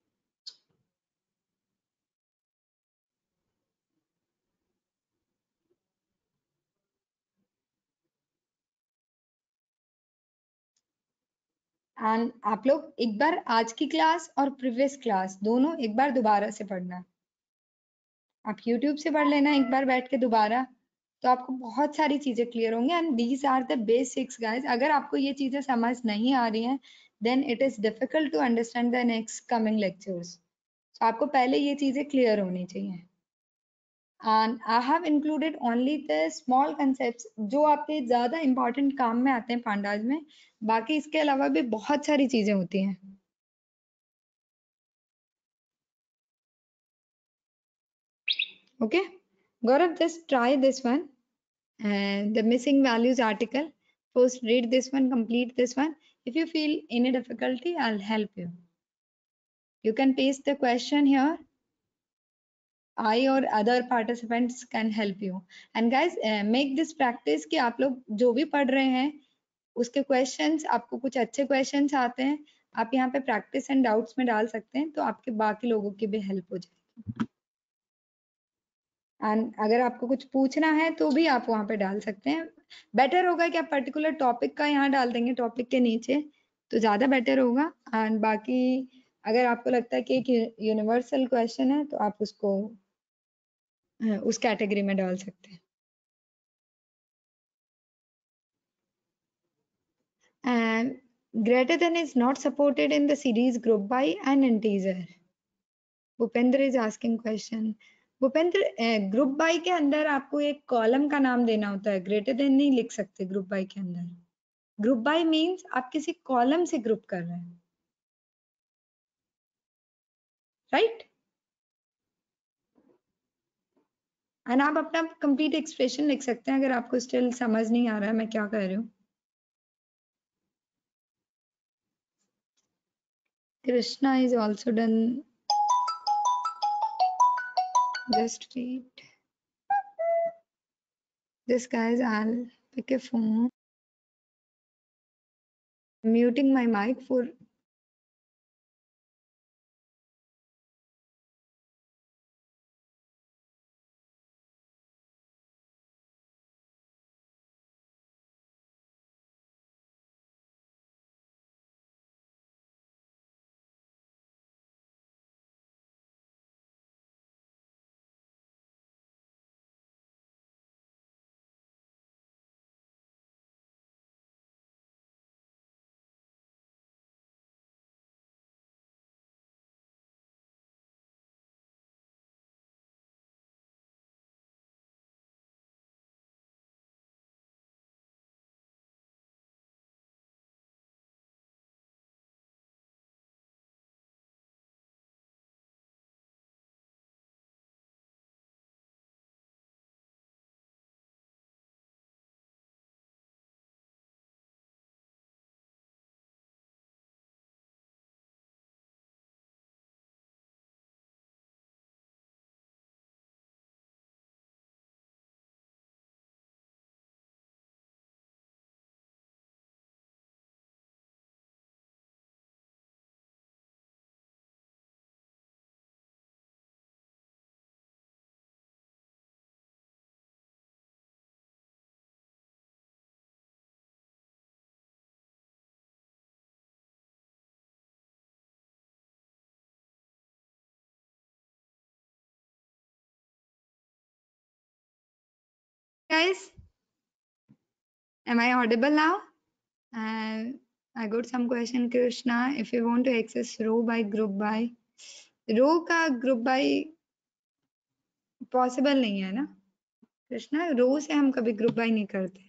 एंड आप लोग एक बार आज की क्लास और प्रीवियस क्लास दोनों एक बार दोबारा से पढ़ना, आप यूट्यूब से पढ़ लेना एक बार बैठ के दोबारा, तो आपको बहुत सारी चीजें क्लियर होंगी। And these are the basics guys, अगर आपको ये चीजें समझ नहीं आ रही हैं then it is difficult to understand the next coming lectures, तो आपको पहले ये चीजें क्लियर होनी चाहिए। and I have included only the small concepts जो आपके ज़्यादा important काम में आते हैं pandas में, बाकी इसके अलावा भी बहुत सारी चीजें होती हैं. Okay, Gaurav, just try this one. And the missing values article. First read this one, complete this one. If you feel any difficulty, I'll help you. You can paste the question here. I or other participants can help you. And guys, uh, make this practice कि आप लोग जो भी पढ़ रहे हैं उसके questions, आपको कुछ अच्छे questions आते हैं, आप यहाँ पे practice and doubts में डाल सकते हैं, तो आपके बाकी लोगों की भी help हो जाएगी. एंड अगर आपको कुछ पूछना है तो भी आप वहां पे डाल सकते हैं. बेटर होगा कि आप पर्टिकुलर टॉपिक का यहाँ डाल देंगे टॉपिक के नीचे, तो ज्यादा बेटर होगा. एंड बाकी अगर आपको लगता है कि एक यूनिवर्सल क्वेश्चन है तो आप उसको उस कैटेगरी में डाल सकते हैं. And greater than is not supported in the series group by an integer. Bhupendra is asking question. Bhupendra, group by के अंदर आपको एक कॉलम का नाम देना होता है, ग्रेटर देन नहीं लिख सकते ग्रुप बाय के अंदर. ग्रुप बाय मींस आप किसी कॉलम से ग्रुप कर रहे हैं, राइट? एंड आप अपना कंप्लीट एक्सप्रेशन लिख सकते हैं अगर आपको स्टिल समझ नहीं आ रहा है मैं क्या कह रही हूँ. Krishna is also done. Just wait. This guys, I'll pick a phone. Muting my mic for. Guys, am I audible now? Uh, I got some question, Krishna. If you want to access row by group by, row का group by possible नहीं है ना कृष्णा? रो से हम कभी group by नहीं करते.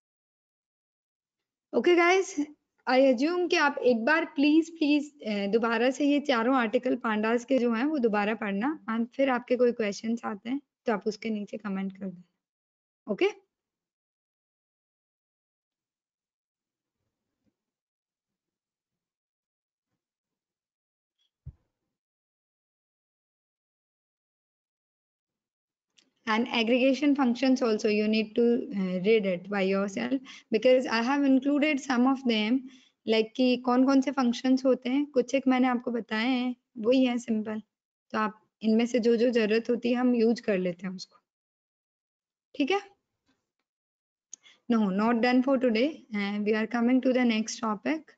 Okay guys, I assume कि आप एक बार प्लीज प्लीज दोबारा से ये चारों आर्टिकल पांडास के जो हैं वो दोबारा पढ़ना, एंड फिर आपके कोई क्वेश्चंस आते हैं तो आप उसके नीचे कमेंट कर दें. Okay okay? And aggregation functions also you need to uh, read it by yourself because I have included some of them, like कि कौन कौन से functions होते हैं, कुछ एक मैंने आपको बताए हैं, वही है सिंपल. तो आप इनमें से जो जो जरूरत होती है हम यूज कर लेते हैं उसको. ठीक है? No, not done for today, and we are coming to the next topic.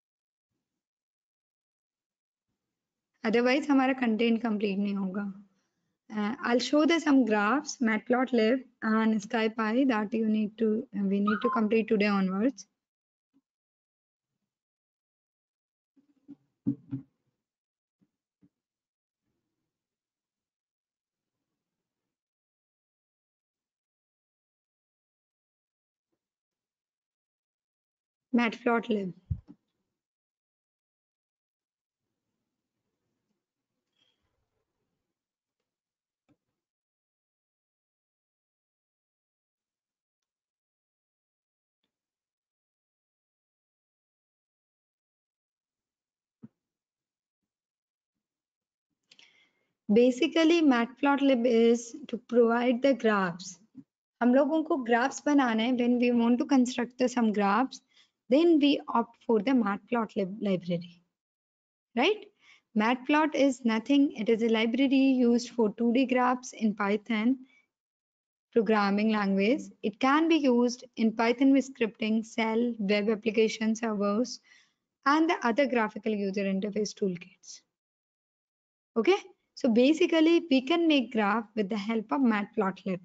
Otherwise हमारा content complete नहीं होगा. Uh, I'll show the some graphs, matplotlib and SkyPy that you need to, we need to complete today onwards. Matplotlib. Basically, Matplotlib is to provide the graphs. हम लोगों को graphs बनाना है. When we want to construct some graphs, then we opt for the Matplotlib library, right? Matplot is nothing. It is a library used for two D graphs in Python programming language. It can be used in Python with scripting, Shell, web application servers, and the other graphical user interface toolkits. Okay, so basically we can make graph with the help of Matplotlib.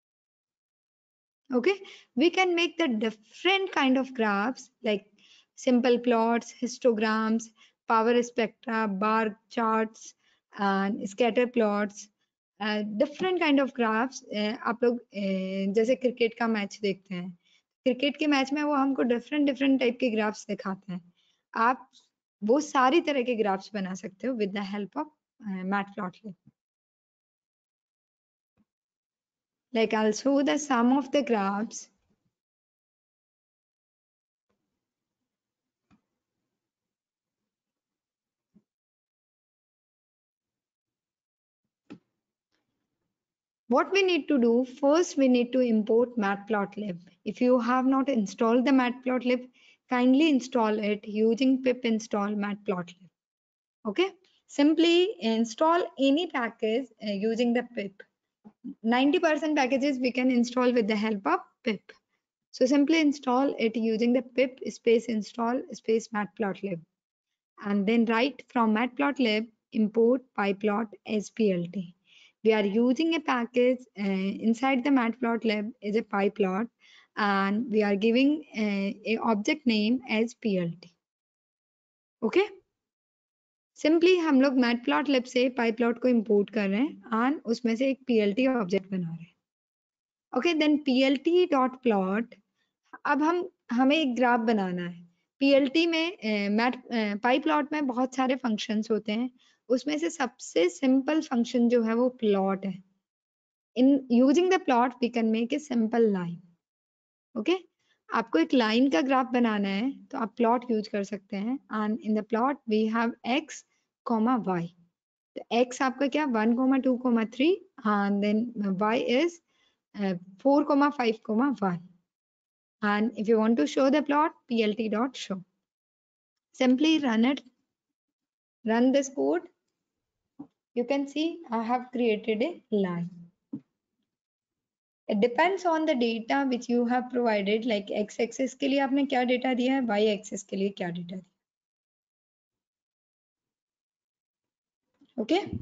Okay, we can make the different kind of graphs like simple plots, histograms, power spectra, bar charts, and scatter plots. Different kind of graphs आप लोग uh, जैसे cricket का match देखते हैं, cricket के match में वो हमको डिफरेंट डिफरेंट टाइप के ग्राफ्स दिखाते हैं. आप वो सारी तरह के ग्राफ्स बना सकते हो with the help of matplotlib. Like I'll show the sum of the graphs. What we need to do, first we need to import Matplotlib. If you have not installed the Matplotlib, kindly install it using pip install Matplotlib. Okay, simply install any package uh, using the pip. ninety percent packages we can install with the help of pip. So simply install it using the pip space install space Matplotlib. And then write from Matplotlib import pyplot as plt. We are using a package uh, inside the Matplotlib is a pyplot, and we are giving a, a object name as plt. Okay, simply हम लोग matplotlib से pyplot को import कर रहे हैं and उसमें से एक plt ऑब्जेक्ट बना रहे हैं. Okay, then plt dot plot. अब हम हमें एक ग्राफ बनाना है. plt में मैट pyplot में बहुत सारे फंक्शंस होते हैं, उसमें से सबसे सिंपल फंक्शन जो है वो प्लॉट है. In using the plot we can make a simple line. Okay, आपको एक लाइन का ग्राफ बनाना है तो आप प्लॉट यूज कर सकते हैं. And in the plot we have x comma y. तो x आपका क्या one comma two comma three and then y is uh, four comma five comma one. And if you want to show the plot, plt dot show. Simply run it, run this code. You can see I have created a line. It depends on the data which you have provided. Like x axis के लिए आपने क्या data दिया है, y axis के लिए क्या data दिया. Okay.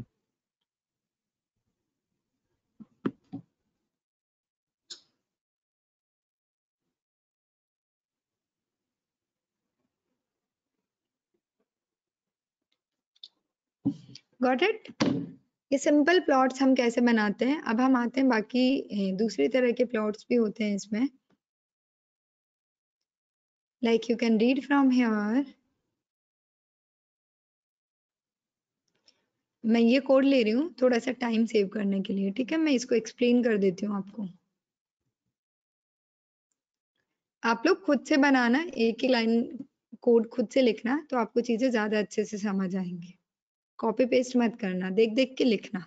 Got it? ये सिंपल प्लॉट्स हम कैसे बनाते हैं. अब हम आते हैं बाकी दूसरी तरह के प्लॉट्स भी होते हैं इसमें. Like you can read from here. मैं ये कोड ले रही हूँ थोड़ा सा टाइम सेव करने के लिए. ठीक है, मैं इसको एक्सप्लेन कर देती हूँ आपको. आप लोग खुद से बनाना, एक ही लाइन कोड खुद से लिखना, तो आपको चीजें ज्यादा अच्छे से समझ आएंगी. कॉपी पेस्ट मत करना, देख देख के लिखना.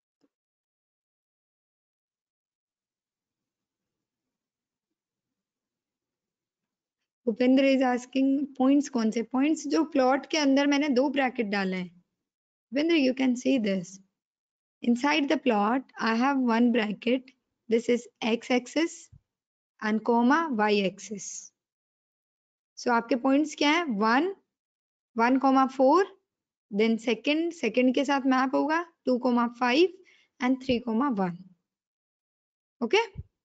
उपेंद्र इज आस्किंग पॉइंट्स कौन से पॉइंट्स, जो प्लॉट के अंदर मैंने दो ब्रैकेट डाले हैं. Upendra you can see this. Inside the plot, I have one bracket. This is x-axis and comma y-axis. So आपके points क्या है? One, one comma four. Then second, second के साथ map होगा two comma five and three comma one. Okay?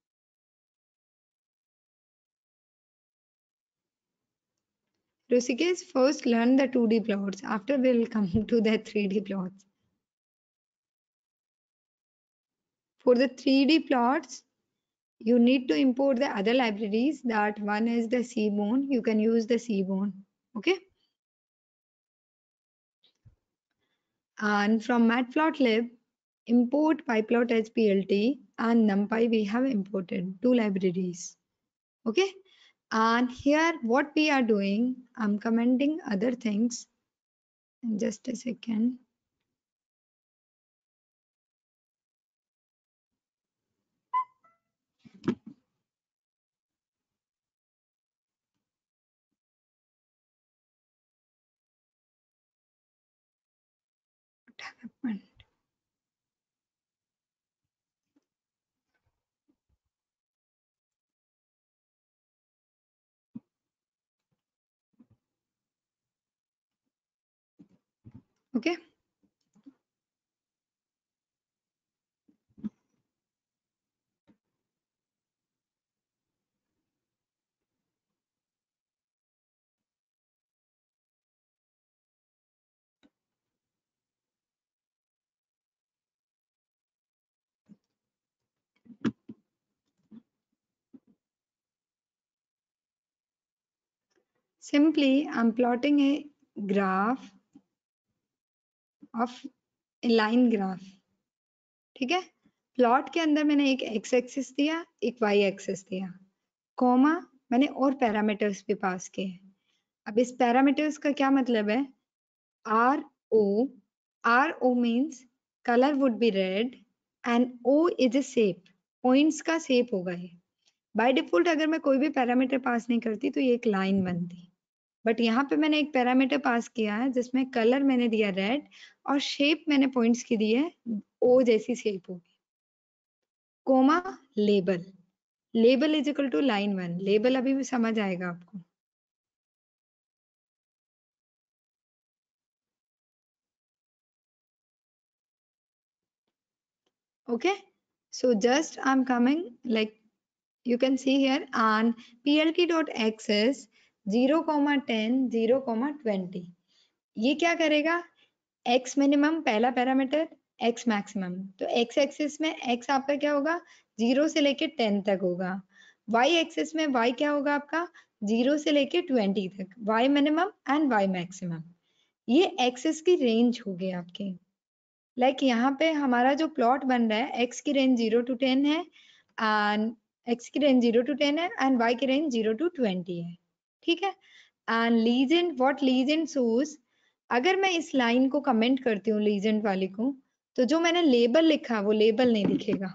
Rusikesh, first learn the two D plots. After we'll come to the three D plots. For the three D plots, you need to import the other libraries. That one is the Seaborn. You can use the Seaborn. Okay. And from matplotlib, import pyplot-hplt and numpy we have imported two libraries. Okay. And here what we are doing, I'm commenting other things in just a second. What happened? Okay. Simply, I'm plotting a graph of a line graph. ठीक है. Plot के अंदर मैंने एक x axis दिया, एक Y axis दिया, coma मैंने और पैरामीटर्स भी पास किए. अब इस पैरामीटर्स का क्या मतलब है? R O, R O means colour would be red and O is a shape, points का शेप होगा ये. बाय डिफॉल्ट अगर मैं कोई भी पैरामीटर पास नहीं करती तो ये एक लाइन बनती, बट यहाँ पे मैंने एक पैरामीटर पास किया है जिसमें कलर मैंने दिया रेड और शेप मैंने पॉइंट्स की दी है ओ जैसी शेप होगी. Comma label, label is equal to line one. Label अभी भी समझ आएगा आपको. Okay, so just I'm coming, like you can see here, and plt.x is zero comma ten, zero comma twenty. ये क्या करेगा? x मिनिमम पहला पैरामीटर, x मैक्सिमम. तो x एक्सिस में x आपका क्या होगा? जीरो से लेके टेन तक होगा. y एक्सिस में y क्या होगा आपका? जीरो से लेके ट्वेंटी तक. y minimum and y maximum. ये एक्सिस की रेंज हो गई आपकी. लाइक like यहाँ पे हमारा जो प्लॉट बन रहा है, x की रेंज जीरो टू टेन है एंड x की रेंज जीरो टू टेन है एंड y की रेंज जीरो टू ट्वेंटी है. ठीक है. And legend, what legend shows, अगर मैं इस लाइन को कमेंट करती हूँ लीजेंड वाली को, तो जो मैंने लेबल लिखा वो लेबल नहीं दिखेगा.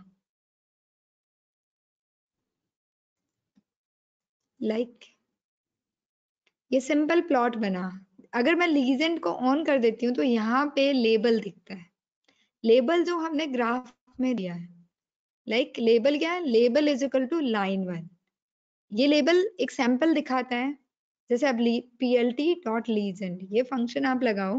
लाइक like, ये सिंपल प्लॉट बना. अगर मैं लीजेंड को ऑन कर देती हूँ तो यहाँ पे लेबल दिखता है. लेबल जो हमने ग्राफ में दिया है, लाइक like, लेबल क्या है? Label is equal to line one. ये लेबल एक सैंपल दिखाता है. जैसे अब plt डॉट लीजेंड, ये फंक्शन आप लगाओ,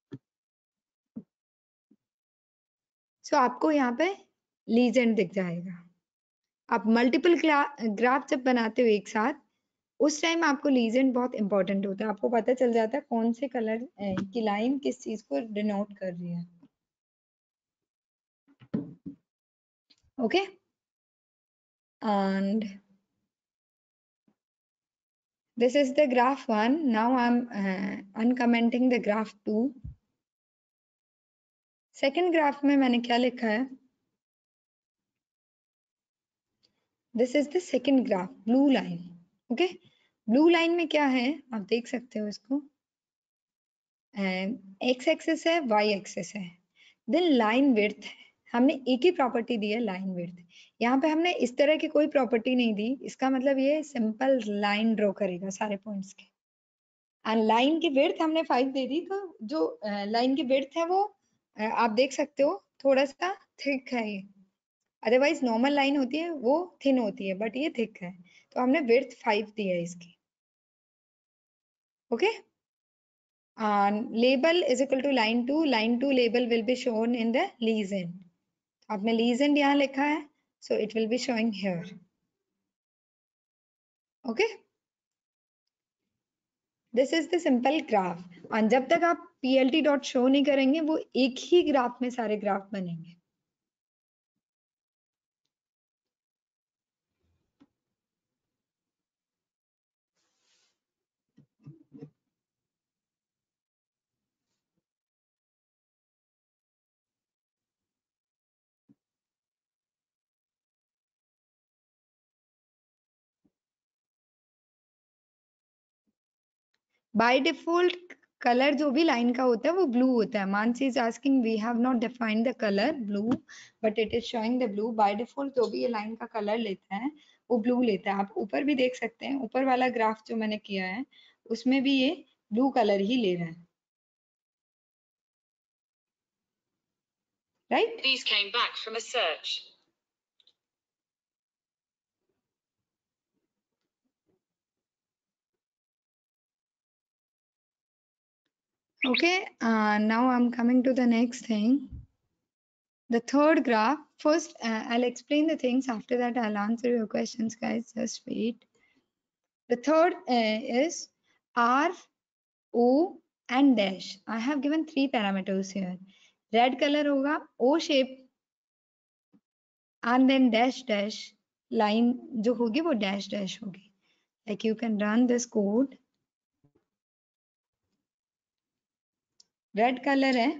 सो so आपको यहाँ पे लीजेंड दिख जाएगा. आप मल्टीपल ग्राफ जब बनाते हो एक साथ, उस टाइम आपको लीजेंड बहुत इंपॉर्टेंट होता है. आपको पता चल जाता है कौन से कलर की लाइन किस चीज को डिनोट कर रही है. Okay. And this is the graph one. Now I'm uh, uncommenting the graph two. Second graph में मैंने क्या लिखा है? This is the second graph, blue line. Okay, blue line में क्या है आप देख सकते हो इसको. एक्स एक्सिस है, वाई एक्सिस है, देन लाइन विड्थ है. हमने एक ही प्रॉपर्टी दी है, लाइन विड्थ. यहाँ पे हमने इस तरह की कोई प्रॉपर्टी नहीं दी. इसका मतलब ये सिंपल लाइन ड्रॉ करेगा सारे पॉइंट्स के. एंड लाइन की विड्थ हमने फाइव दे दी, तो जो लाइन की विड्थ है वो uh, आप देख सकते हो थोड़ा सा थिक है ये. अदरवाइज नॉर्मल लाइन होती है वो थिन होती है, बट ये थिक है, तो हमने विड्थ फाइव दी है इसकी. Okay. and label is equal to line two. line two label will be shown in the legend. आपने legend यहाँ लिखा है, so it will be showing here. Okay. This is the simple graph. और जब तक आप plt dot show नहीं करेंगे वो एक ही ग्राफ में सारे ग्राफ बनेंगे. बाय डिफॉल्ट कलर जो भी लाइन का होता है वो ब्लू होता है. Mansi is asking we have not defined the colour blue but it is showing the blue. By default जो भी ये लाइन का कलर लेता है वो ब्लू लेता है. आप ऊपर भी देख सकते हैं, ऊपर वाला ग्राफ जो मैंने किया है उसमें भी ये ब्लू कलर ही ले रहा है. Right?
These came back from a search.
Okay, uh, now I'm coming to the next thing. The third graph, first uh, I'll explain the things, after that I'll answer your questions, guys, just wait. The third uh, is R, O and dash. I have given three parameters here. Red color होगा, O shape and then dash dash line जो होगी वो dash dash होगी. Like you can run this code. Red color है.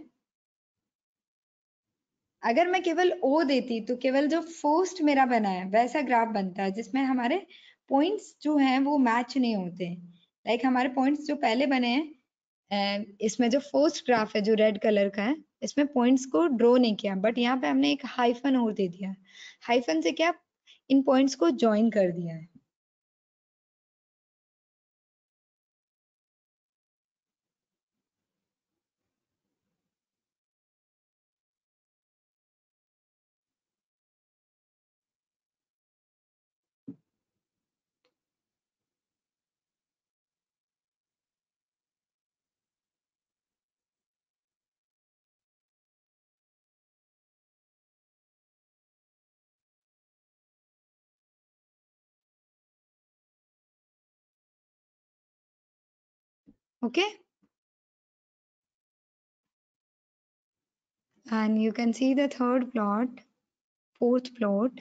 अगर मैं केवल O देती तो केवल जो फर्स्ट मेरा बना है वैसा ग्राफ बनता है जिसमें हमारे पॉइंट्स जो हैं वो मैच नहीं होते. लाइक like हमारे पॉइंट्स जो पहले बने हैं, इसमें जो फर्स्ट ग्राफ है जो रेड कलर का है इसमें पॉइंट्स को ड्रॉ नहीं किया, बट यहाँ पे हमने एक हाइफन और दे दिया. हाइफन से क्या, इन पॉइंट्स को ज्वाइन कर दिया है. Okay, and you can see the third plot, fourth plot.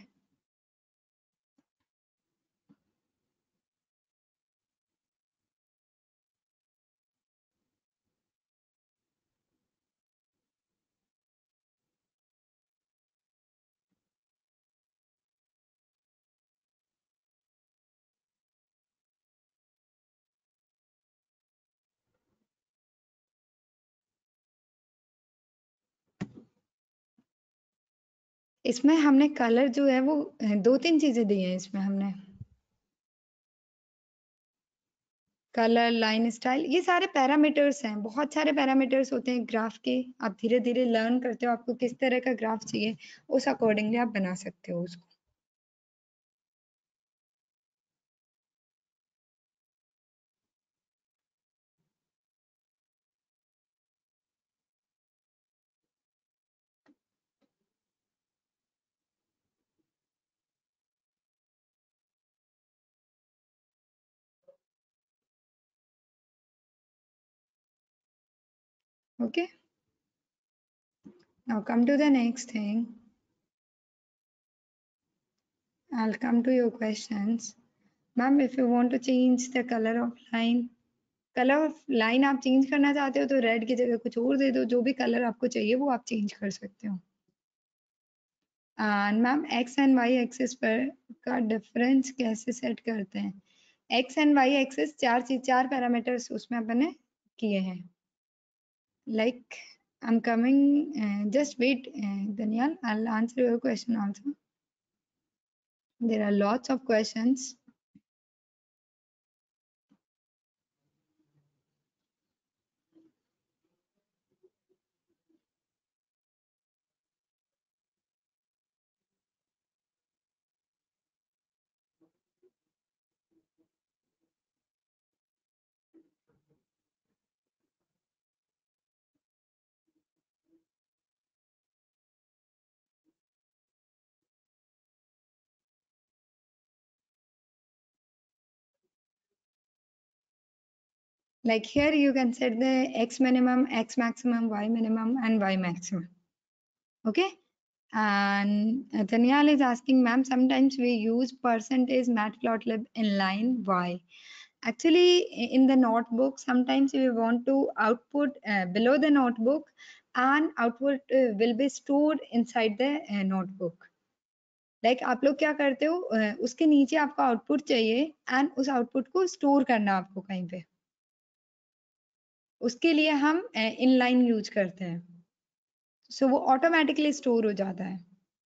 इसमें हमने कलर जो है वो दो तीन चीजें दी हैं. इसमें हमने कलर, लाइन, स्टाइल, ये सारे पैरामीटर्स हैं. बहुत सारे पैरामीटर्स होते हैं ग्राफ के. आप धीरे धीरे लर्न करते हो, आपको किस तरह का ग्राफ चाहिए उस अकॉर्डिंगली आप बना सकते हो उसको. Okay, now come to the next thing. I'll come to your questions. Ma'am, if you want to change the color of line, colour of line आप चेंज करना चाहते हो तो रेड की जगह कुछ और दे दो. जो भी कलर आपको चाहिए वो आप चेंज कर सकते हो. And ma'am X and Y axis पर का डिफरेंस कैसे सेट करते हैं? एक्स एंड वाई एक्सिस चार चीज चार पैरामीटर्स उसमें अपन ने किए हैं. Like I am coming, just wait Daniel, I'll answer your question also. There are lots of questions. Like here you can set the x minimum, x maximum, y minimum and y maximum. Okay, and uh, Daniel is asking, ma'am, sometimes we use percentage matplotlib inline y. Actually, in the notebook, sometimes we want to output uh, below the notebook and output uh, will be stored inside the uh, notebook. Like आप लोग क्या करते हो, uh, उसके नीचे आपको output चाहिए and उस आउटपुट को स्टोर करना आपको कहीं पे. उसके लिए हम इनलाइन यूज करते हैं, सो so, वो ऑटोमेटिकली स्टोर हो जाता है।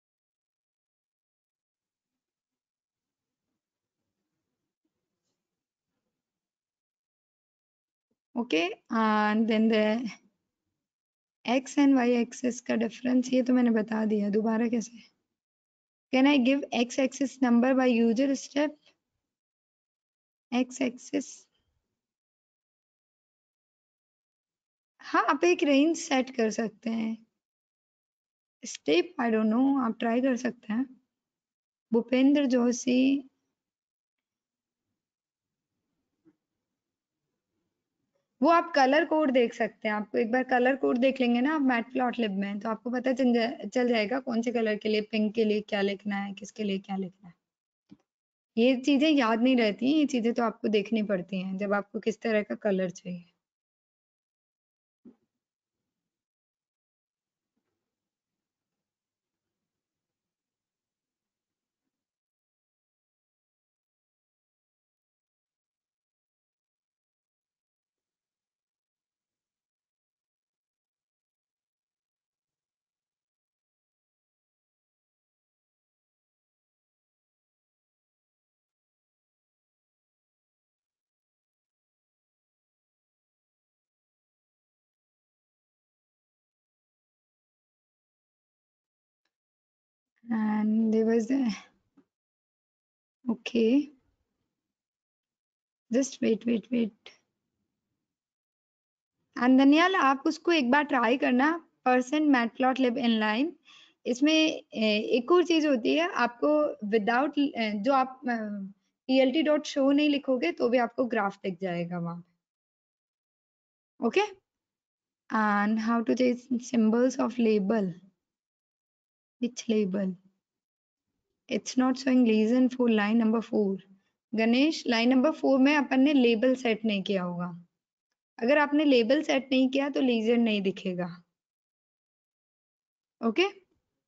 Okay, and then the X and Y axis का डिफरेंस ये तो मैंने बता दिया, दोबारा कैसे? Can I give X axis number by user step? X axis, हाँ आप एक रेंज सेट कर सकते हैं। स्टेप आई डोंट नो, आप ट्राई कर सकते हैं। भूपेंद्र जोशी, वो आप कलर कोड देख सकते हैं। आपको एक बार कलर कोड देख लेंगे ना आप मैटप्लॉटलिब में, तो आपको पता चल जा, चल जाएगा कौन से कलर के लिए पिंक के लिए क्या लिखना है, किसके लिए क्या लिखना है। ये चीजें याद नहीं रहती, ये चीजें तो आपको देखनी पड़ती हैं जब आपको किस तरह का कलर चाहिए। And there was a, okay, just wait wait wait and Daniyal, आप उसको एक बार ट्राई करना, परसेंट मैटप्लॉटलिब इनलाइन। इसमें एक और चीज होती है, आपको विदाउट जो आप पीएलटी डॉट शो नहीं लिखोगे तो भी आपको ग्राफ दिख जाएगा वहां पे। Okay, and how to change symbols of label? Which label? It's not showing reason for line number four. Ganesh, line number four में अपन ने लेबल सेट नहीं किया होगा। अगर आपने लेबल सेट नहीं किया तो लीजन नहीं दिखेगा। Okay okay?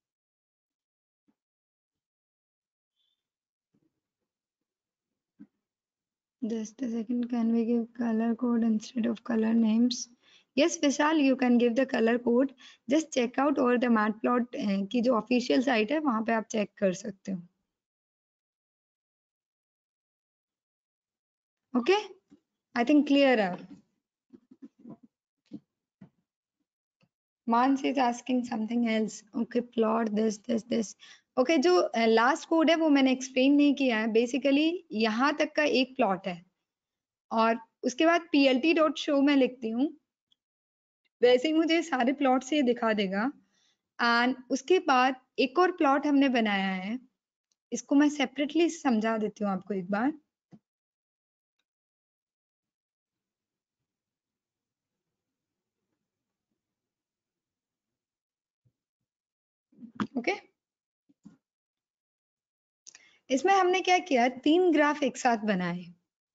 Just a second, can we give color code instead of color names? Yes, Vishal, you can give the color code. Just check out over the Matplot की जो official site है वहाँ पे आप check कर सकते हो. Okay? I think clear है. Mansi is asking something else. Okay, plot this, this, this. Okay, जो last code है वो मैंने explain नहीं किया है. Basically यहाँ तक का एक plot है और उसके बाद plt dot show मैं लिखती हूँ, वैसे ही मुझे सारे प्लॉट से दिखा देगा। एंड उसके बाद एक और प्लॉट हमने बनाया है, इसको मैं सेपरेटली समझा देती हूँ आपको एक बार। ओके, इसमें हमने क्या किया, तीन ग्राफ एक साथ बनाए।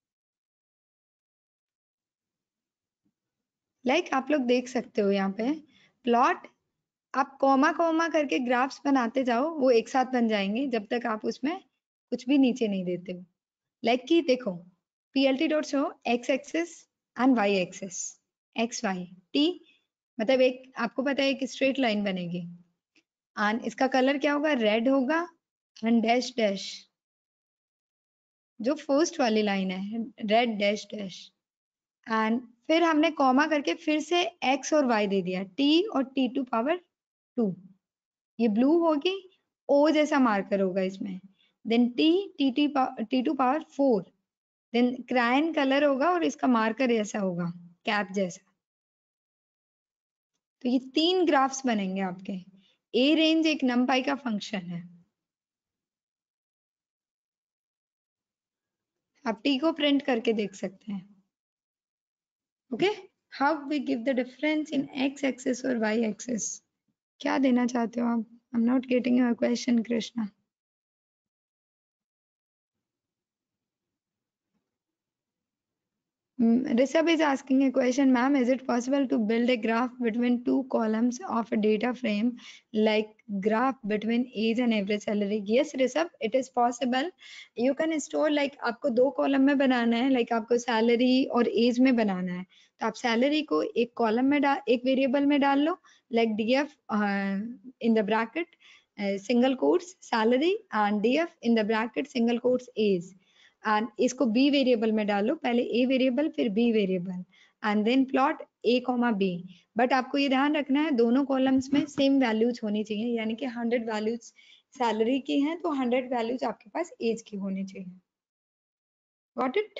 लाइक like आप लोग देख सकते हो यहाँ पे प्लॉट, आप कॉमा कॉमा करके ग्राफ्स बनाते जाओ, वो एक साथ बन जाएंगे जब तक आप उसमें कुछ भी नीचे नहीं देते हो। लाइक like कि देखो, plt dot show X axis and Y axis, X Y T, मतलब एक आपको पता है एक स्ट्रेट लाइन बनेगी एंड इसका कलर क्या होगा, रेड होगा एंड डैश डैश, जो फर्स्ट वाली लाइन है रेड डैश डैश। एंड फिर हमने कॉमा करके फिर से x और y दे दिया, t और t टू पावर टू, ये ब्लू होगी, o जैसा मार्कर होगा इसमें, then t t t to power four, then crayon colour होगा और इसका मार्कर ऐसा होगा कैप जैसा। तो ये तीन ग्राफ्स बनेंगे आपके। ए रेंज एक नमपाई का फंक्शन है, आप टी को प्रिंट करके देख सकते हैं। Okay, how we give the difference in X axis और वाई एक्सिस? क्या देना चाहते हो आप? I am not getting your question Krishna. Mm, Rishabh is asking a question, ma'am. Is it possible to build a graph between two columns of a data frame, like graph between age and average salary? Yes, Rishabh, it is possible. You can store like आपको दो column में बनाना है, like आपको salary और as में बनाना है, तो आप सैलरी को एक कॉलम में डाल एक वेरिएबल में डाल लो, like df uh, in the bracket uh, single quotes salary and df in the bracket single quotes age. And इसको बी वेरिएबल में डालो, पहले ए वेरिएबल फिर B variable and then plot A comma B. But आपको ये ध्यान रखना है दोनों कॉलम्स में सेम वैल्यूज होनी चाहिए, यानी कि हंड्रेड वैल्यूज सैलरी की हैं तो हंड्रेड वैल्यूज आपके पास एज की होनी चाहिए। Got it?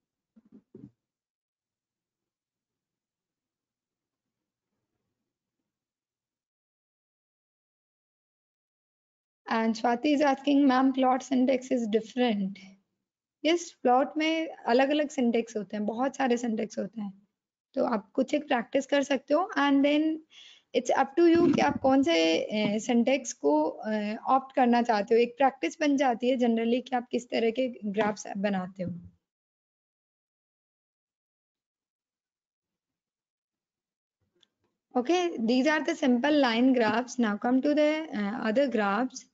And Swati is asking ma'am plot syntax is different. Yes, plot में अलग अलग सिंटेक्स होते हैं, बहुत सारे सिंटेक्स होते हैं, तो आप कुछ एक प्रैक्टिस कर सकते हो and then it's up to you कि आप कौन से सिंटेक्स को ऑप्ट करना चाहते हो। एक प्रैक्टिस बन जाती है जनरली कि आप किस तरह के ग्राफ्स बनाते हो। Okay, these are the simple line graphs. Now come to the uh, other graphs.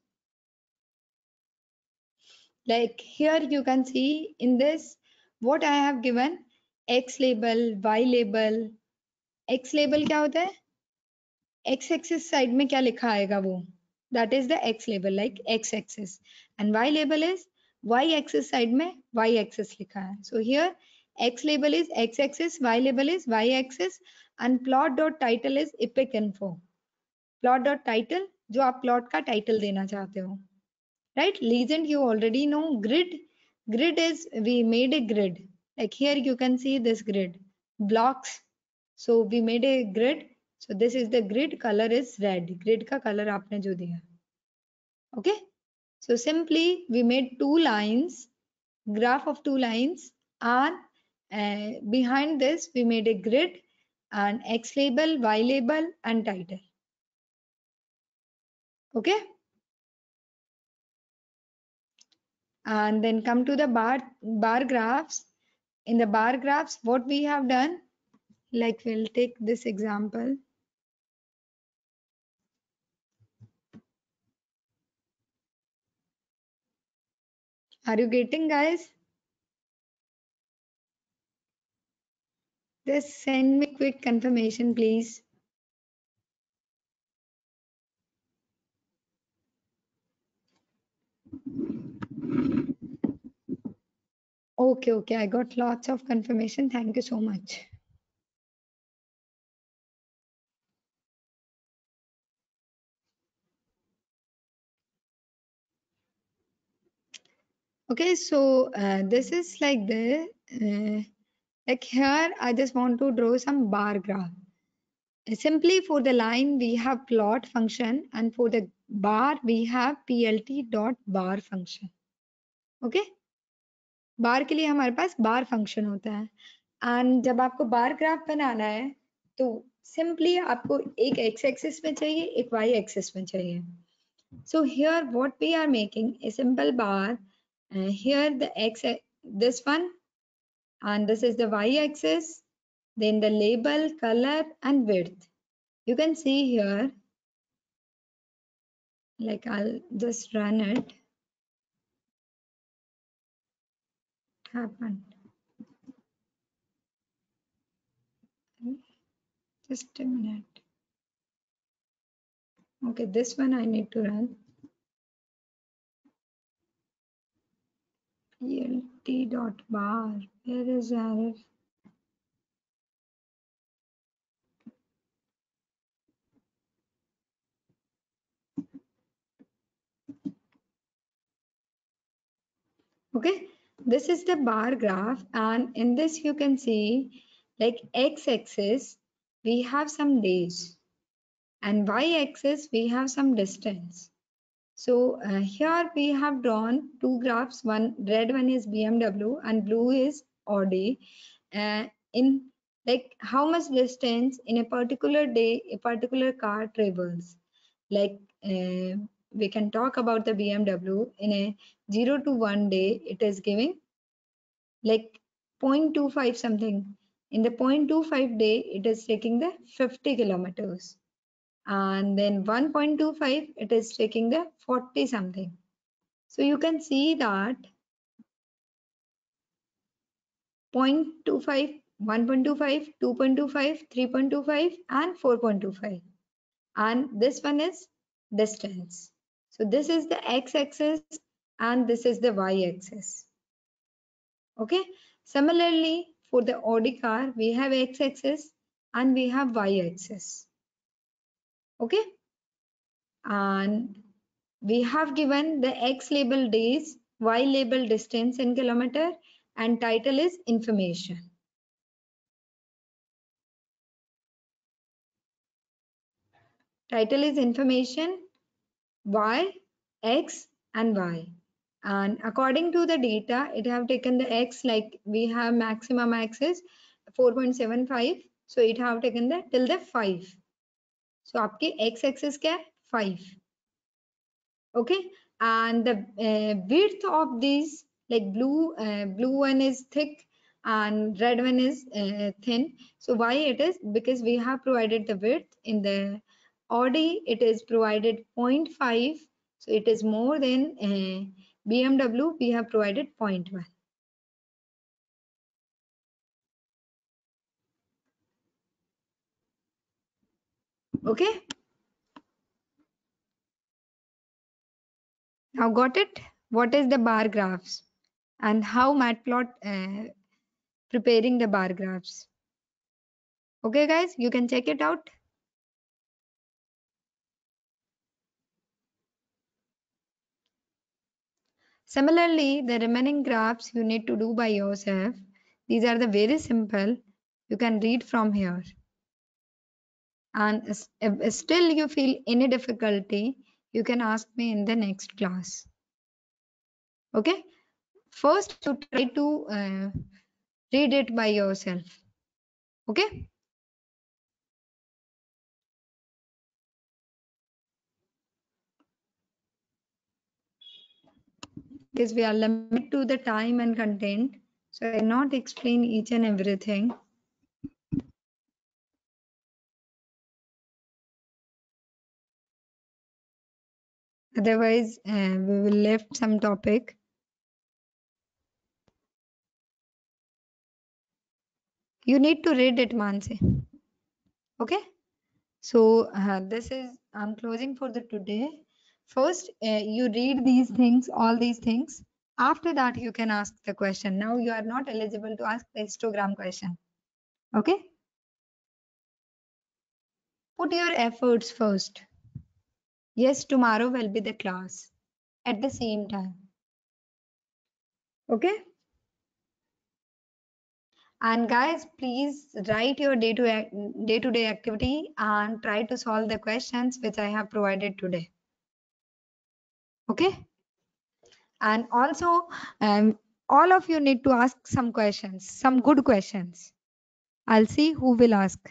Like here you can see in this what I have given x label, y label. X label क्या होता है? x axis side में क्या लिखा आएगा वो? That is the x label, like x axis, and y label is y axis side में y axis लिखा है. So here x label is x axis, y label is y axis, and plot dot title is epic info. Plot dot title जो आप plot का title देना चाहते हो, right? Legend you already know. Grid, grid is we made a grid. Like here you can see this grid. Blocks. So we made a grid. So this is the grid, color is red. Grid का color आपने जो दिया. Okay. So simply we made two lines, graph of two lines, and uh, behind this we made a grid and X label, Y label and title. Okay. And then come to the bar, bar graphs. In the bar graphs, what we have done, like we'll take this example. Are you getting, guys? Just send me quick confirmation, please. Okay, okay, I got lots of confirmation. Thank you so much. Okay, so uh, this is like the, uh, like here, I just want to draw some bar graph. Simply for the line, we have plot function, and for the bar, we have plt dot bar function. Okay. बार के लिए हमारे पास बार function होता है, and जब आपको bar graph बनाना है तो simply आपको एक एक्स एक्सिस में चाहिए, एक वाई एक्सिस में चाहिए. So here what we are making a simple bar, uh, here the x, this one, and this is the y axis, then the label, color and width. You can see here, like I'll just run it. Happened. Just a minute. Okay, this one I need to run. plt dot bar, where is error? Okay, this is the bar graph, and in this you can see like x-axis we have some days and y-axis we have some distance. So uh, here we have drawn two graphs, one red one is B M W and blue is Audi, uh, in like how much distance in a particular day a particular car travels. Like uh, we can talk about the B M W in a zero to one day, it is giving like point two five something. In the zero point two five day, it is taking the fifty kilometers. And then one point two five, it is taking the forty something. So you can see that zero point two five, one point two five, two point two five, three point two five, and four point two five. And this one is distance. So this is the x-axis and this is the y-axis. Okay. Similarly, for the Audi car, we have x-axis and we have y-axis. Okay. And we have given the x label days, y label distance in kilometer, and title is information. Title is information, y, x, and y. And according to the data, it have taken the x, like we have maximum axis four point seven five. So it have taken the till the five. So आपके x axis क्या है? five. Okay. And the uh, width of these, like blue, uh, blue one is thick and red one is uh, thin. So why it is? Because we have provided the width in the Audi, it is provided zero point five. So it is more than uh, B M W, we have provided zero point one. Okay. Now got it? What is the bar graphs and how Matplot uh, preparing the bar graphs? Okay, guys, you can check it out. Similarly, the remaining graphs you need to do by yourself. These are the very simple. You can read from here. And if still you feel any difficulty, you can ask me in the next class. Okay. First, you try to uh, read it by yourself. Okay. Because we are limited to the time and content, so I cannot explain each and everything. Otherwise, uh, we will left some topic. You need to read it, Mansi. Okay. So uh, this is, I'm closing for the today. First, uh, you read these things, all these things. After that, you can ask the question. Now you are not eligible to ask the histogram question. Okay. Put your efforts first. Yes, tomorrow will be the class at the same time. Okay. And guys, please write your day to day to day activity and try to solve the questions which I have provided today. Okay. And also, um, all of you need to ask some questions, some good questions. I'll see who will ask.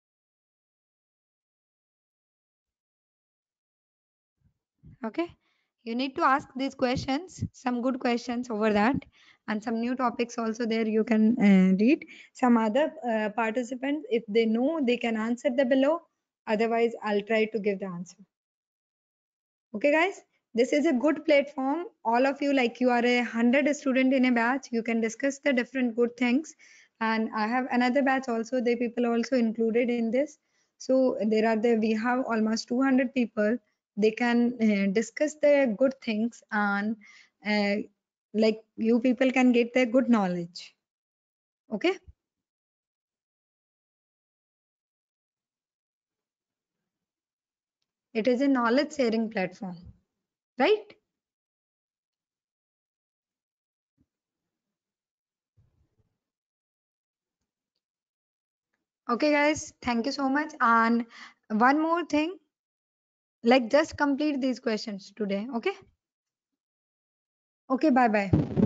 Okay. You need to ask these questions, some good questions over that, and some new topics also there you can uh, read. Some other uh, participants, if they know, they can answer the below. Otherwise, I'll try to give the answer. Okay, guys. This is a good platform. All of you, like you are a hundred student in a batch, you can discuss the different good things. And I have another batch also. The people also included in this. So there are the we have almost two hundred people. They can uh, discuss the good things and uh, like you people can get the good knowledge. Okay. It is a knowledge sharing platform, right? Okay, guys, thank you so much. And one more thing, like just complete these questions today. Okay. Okay. Bye bye.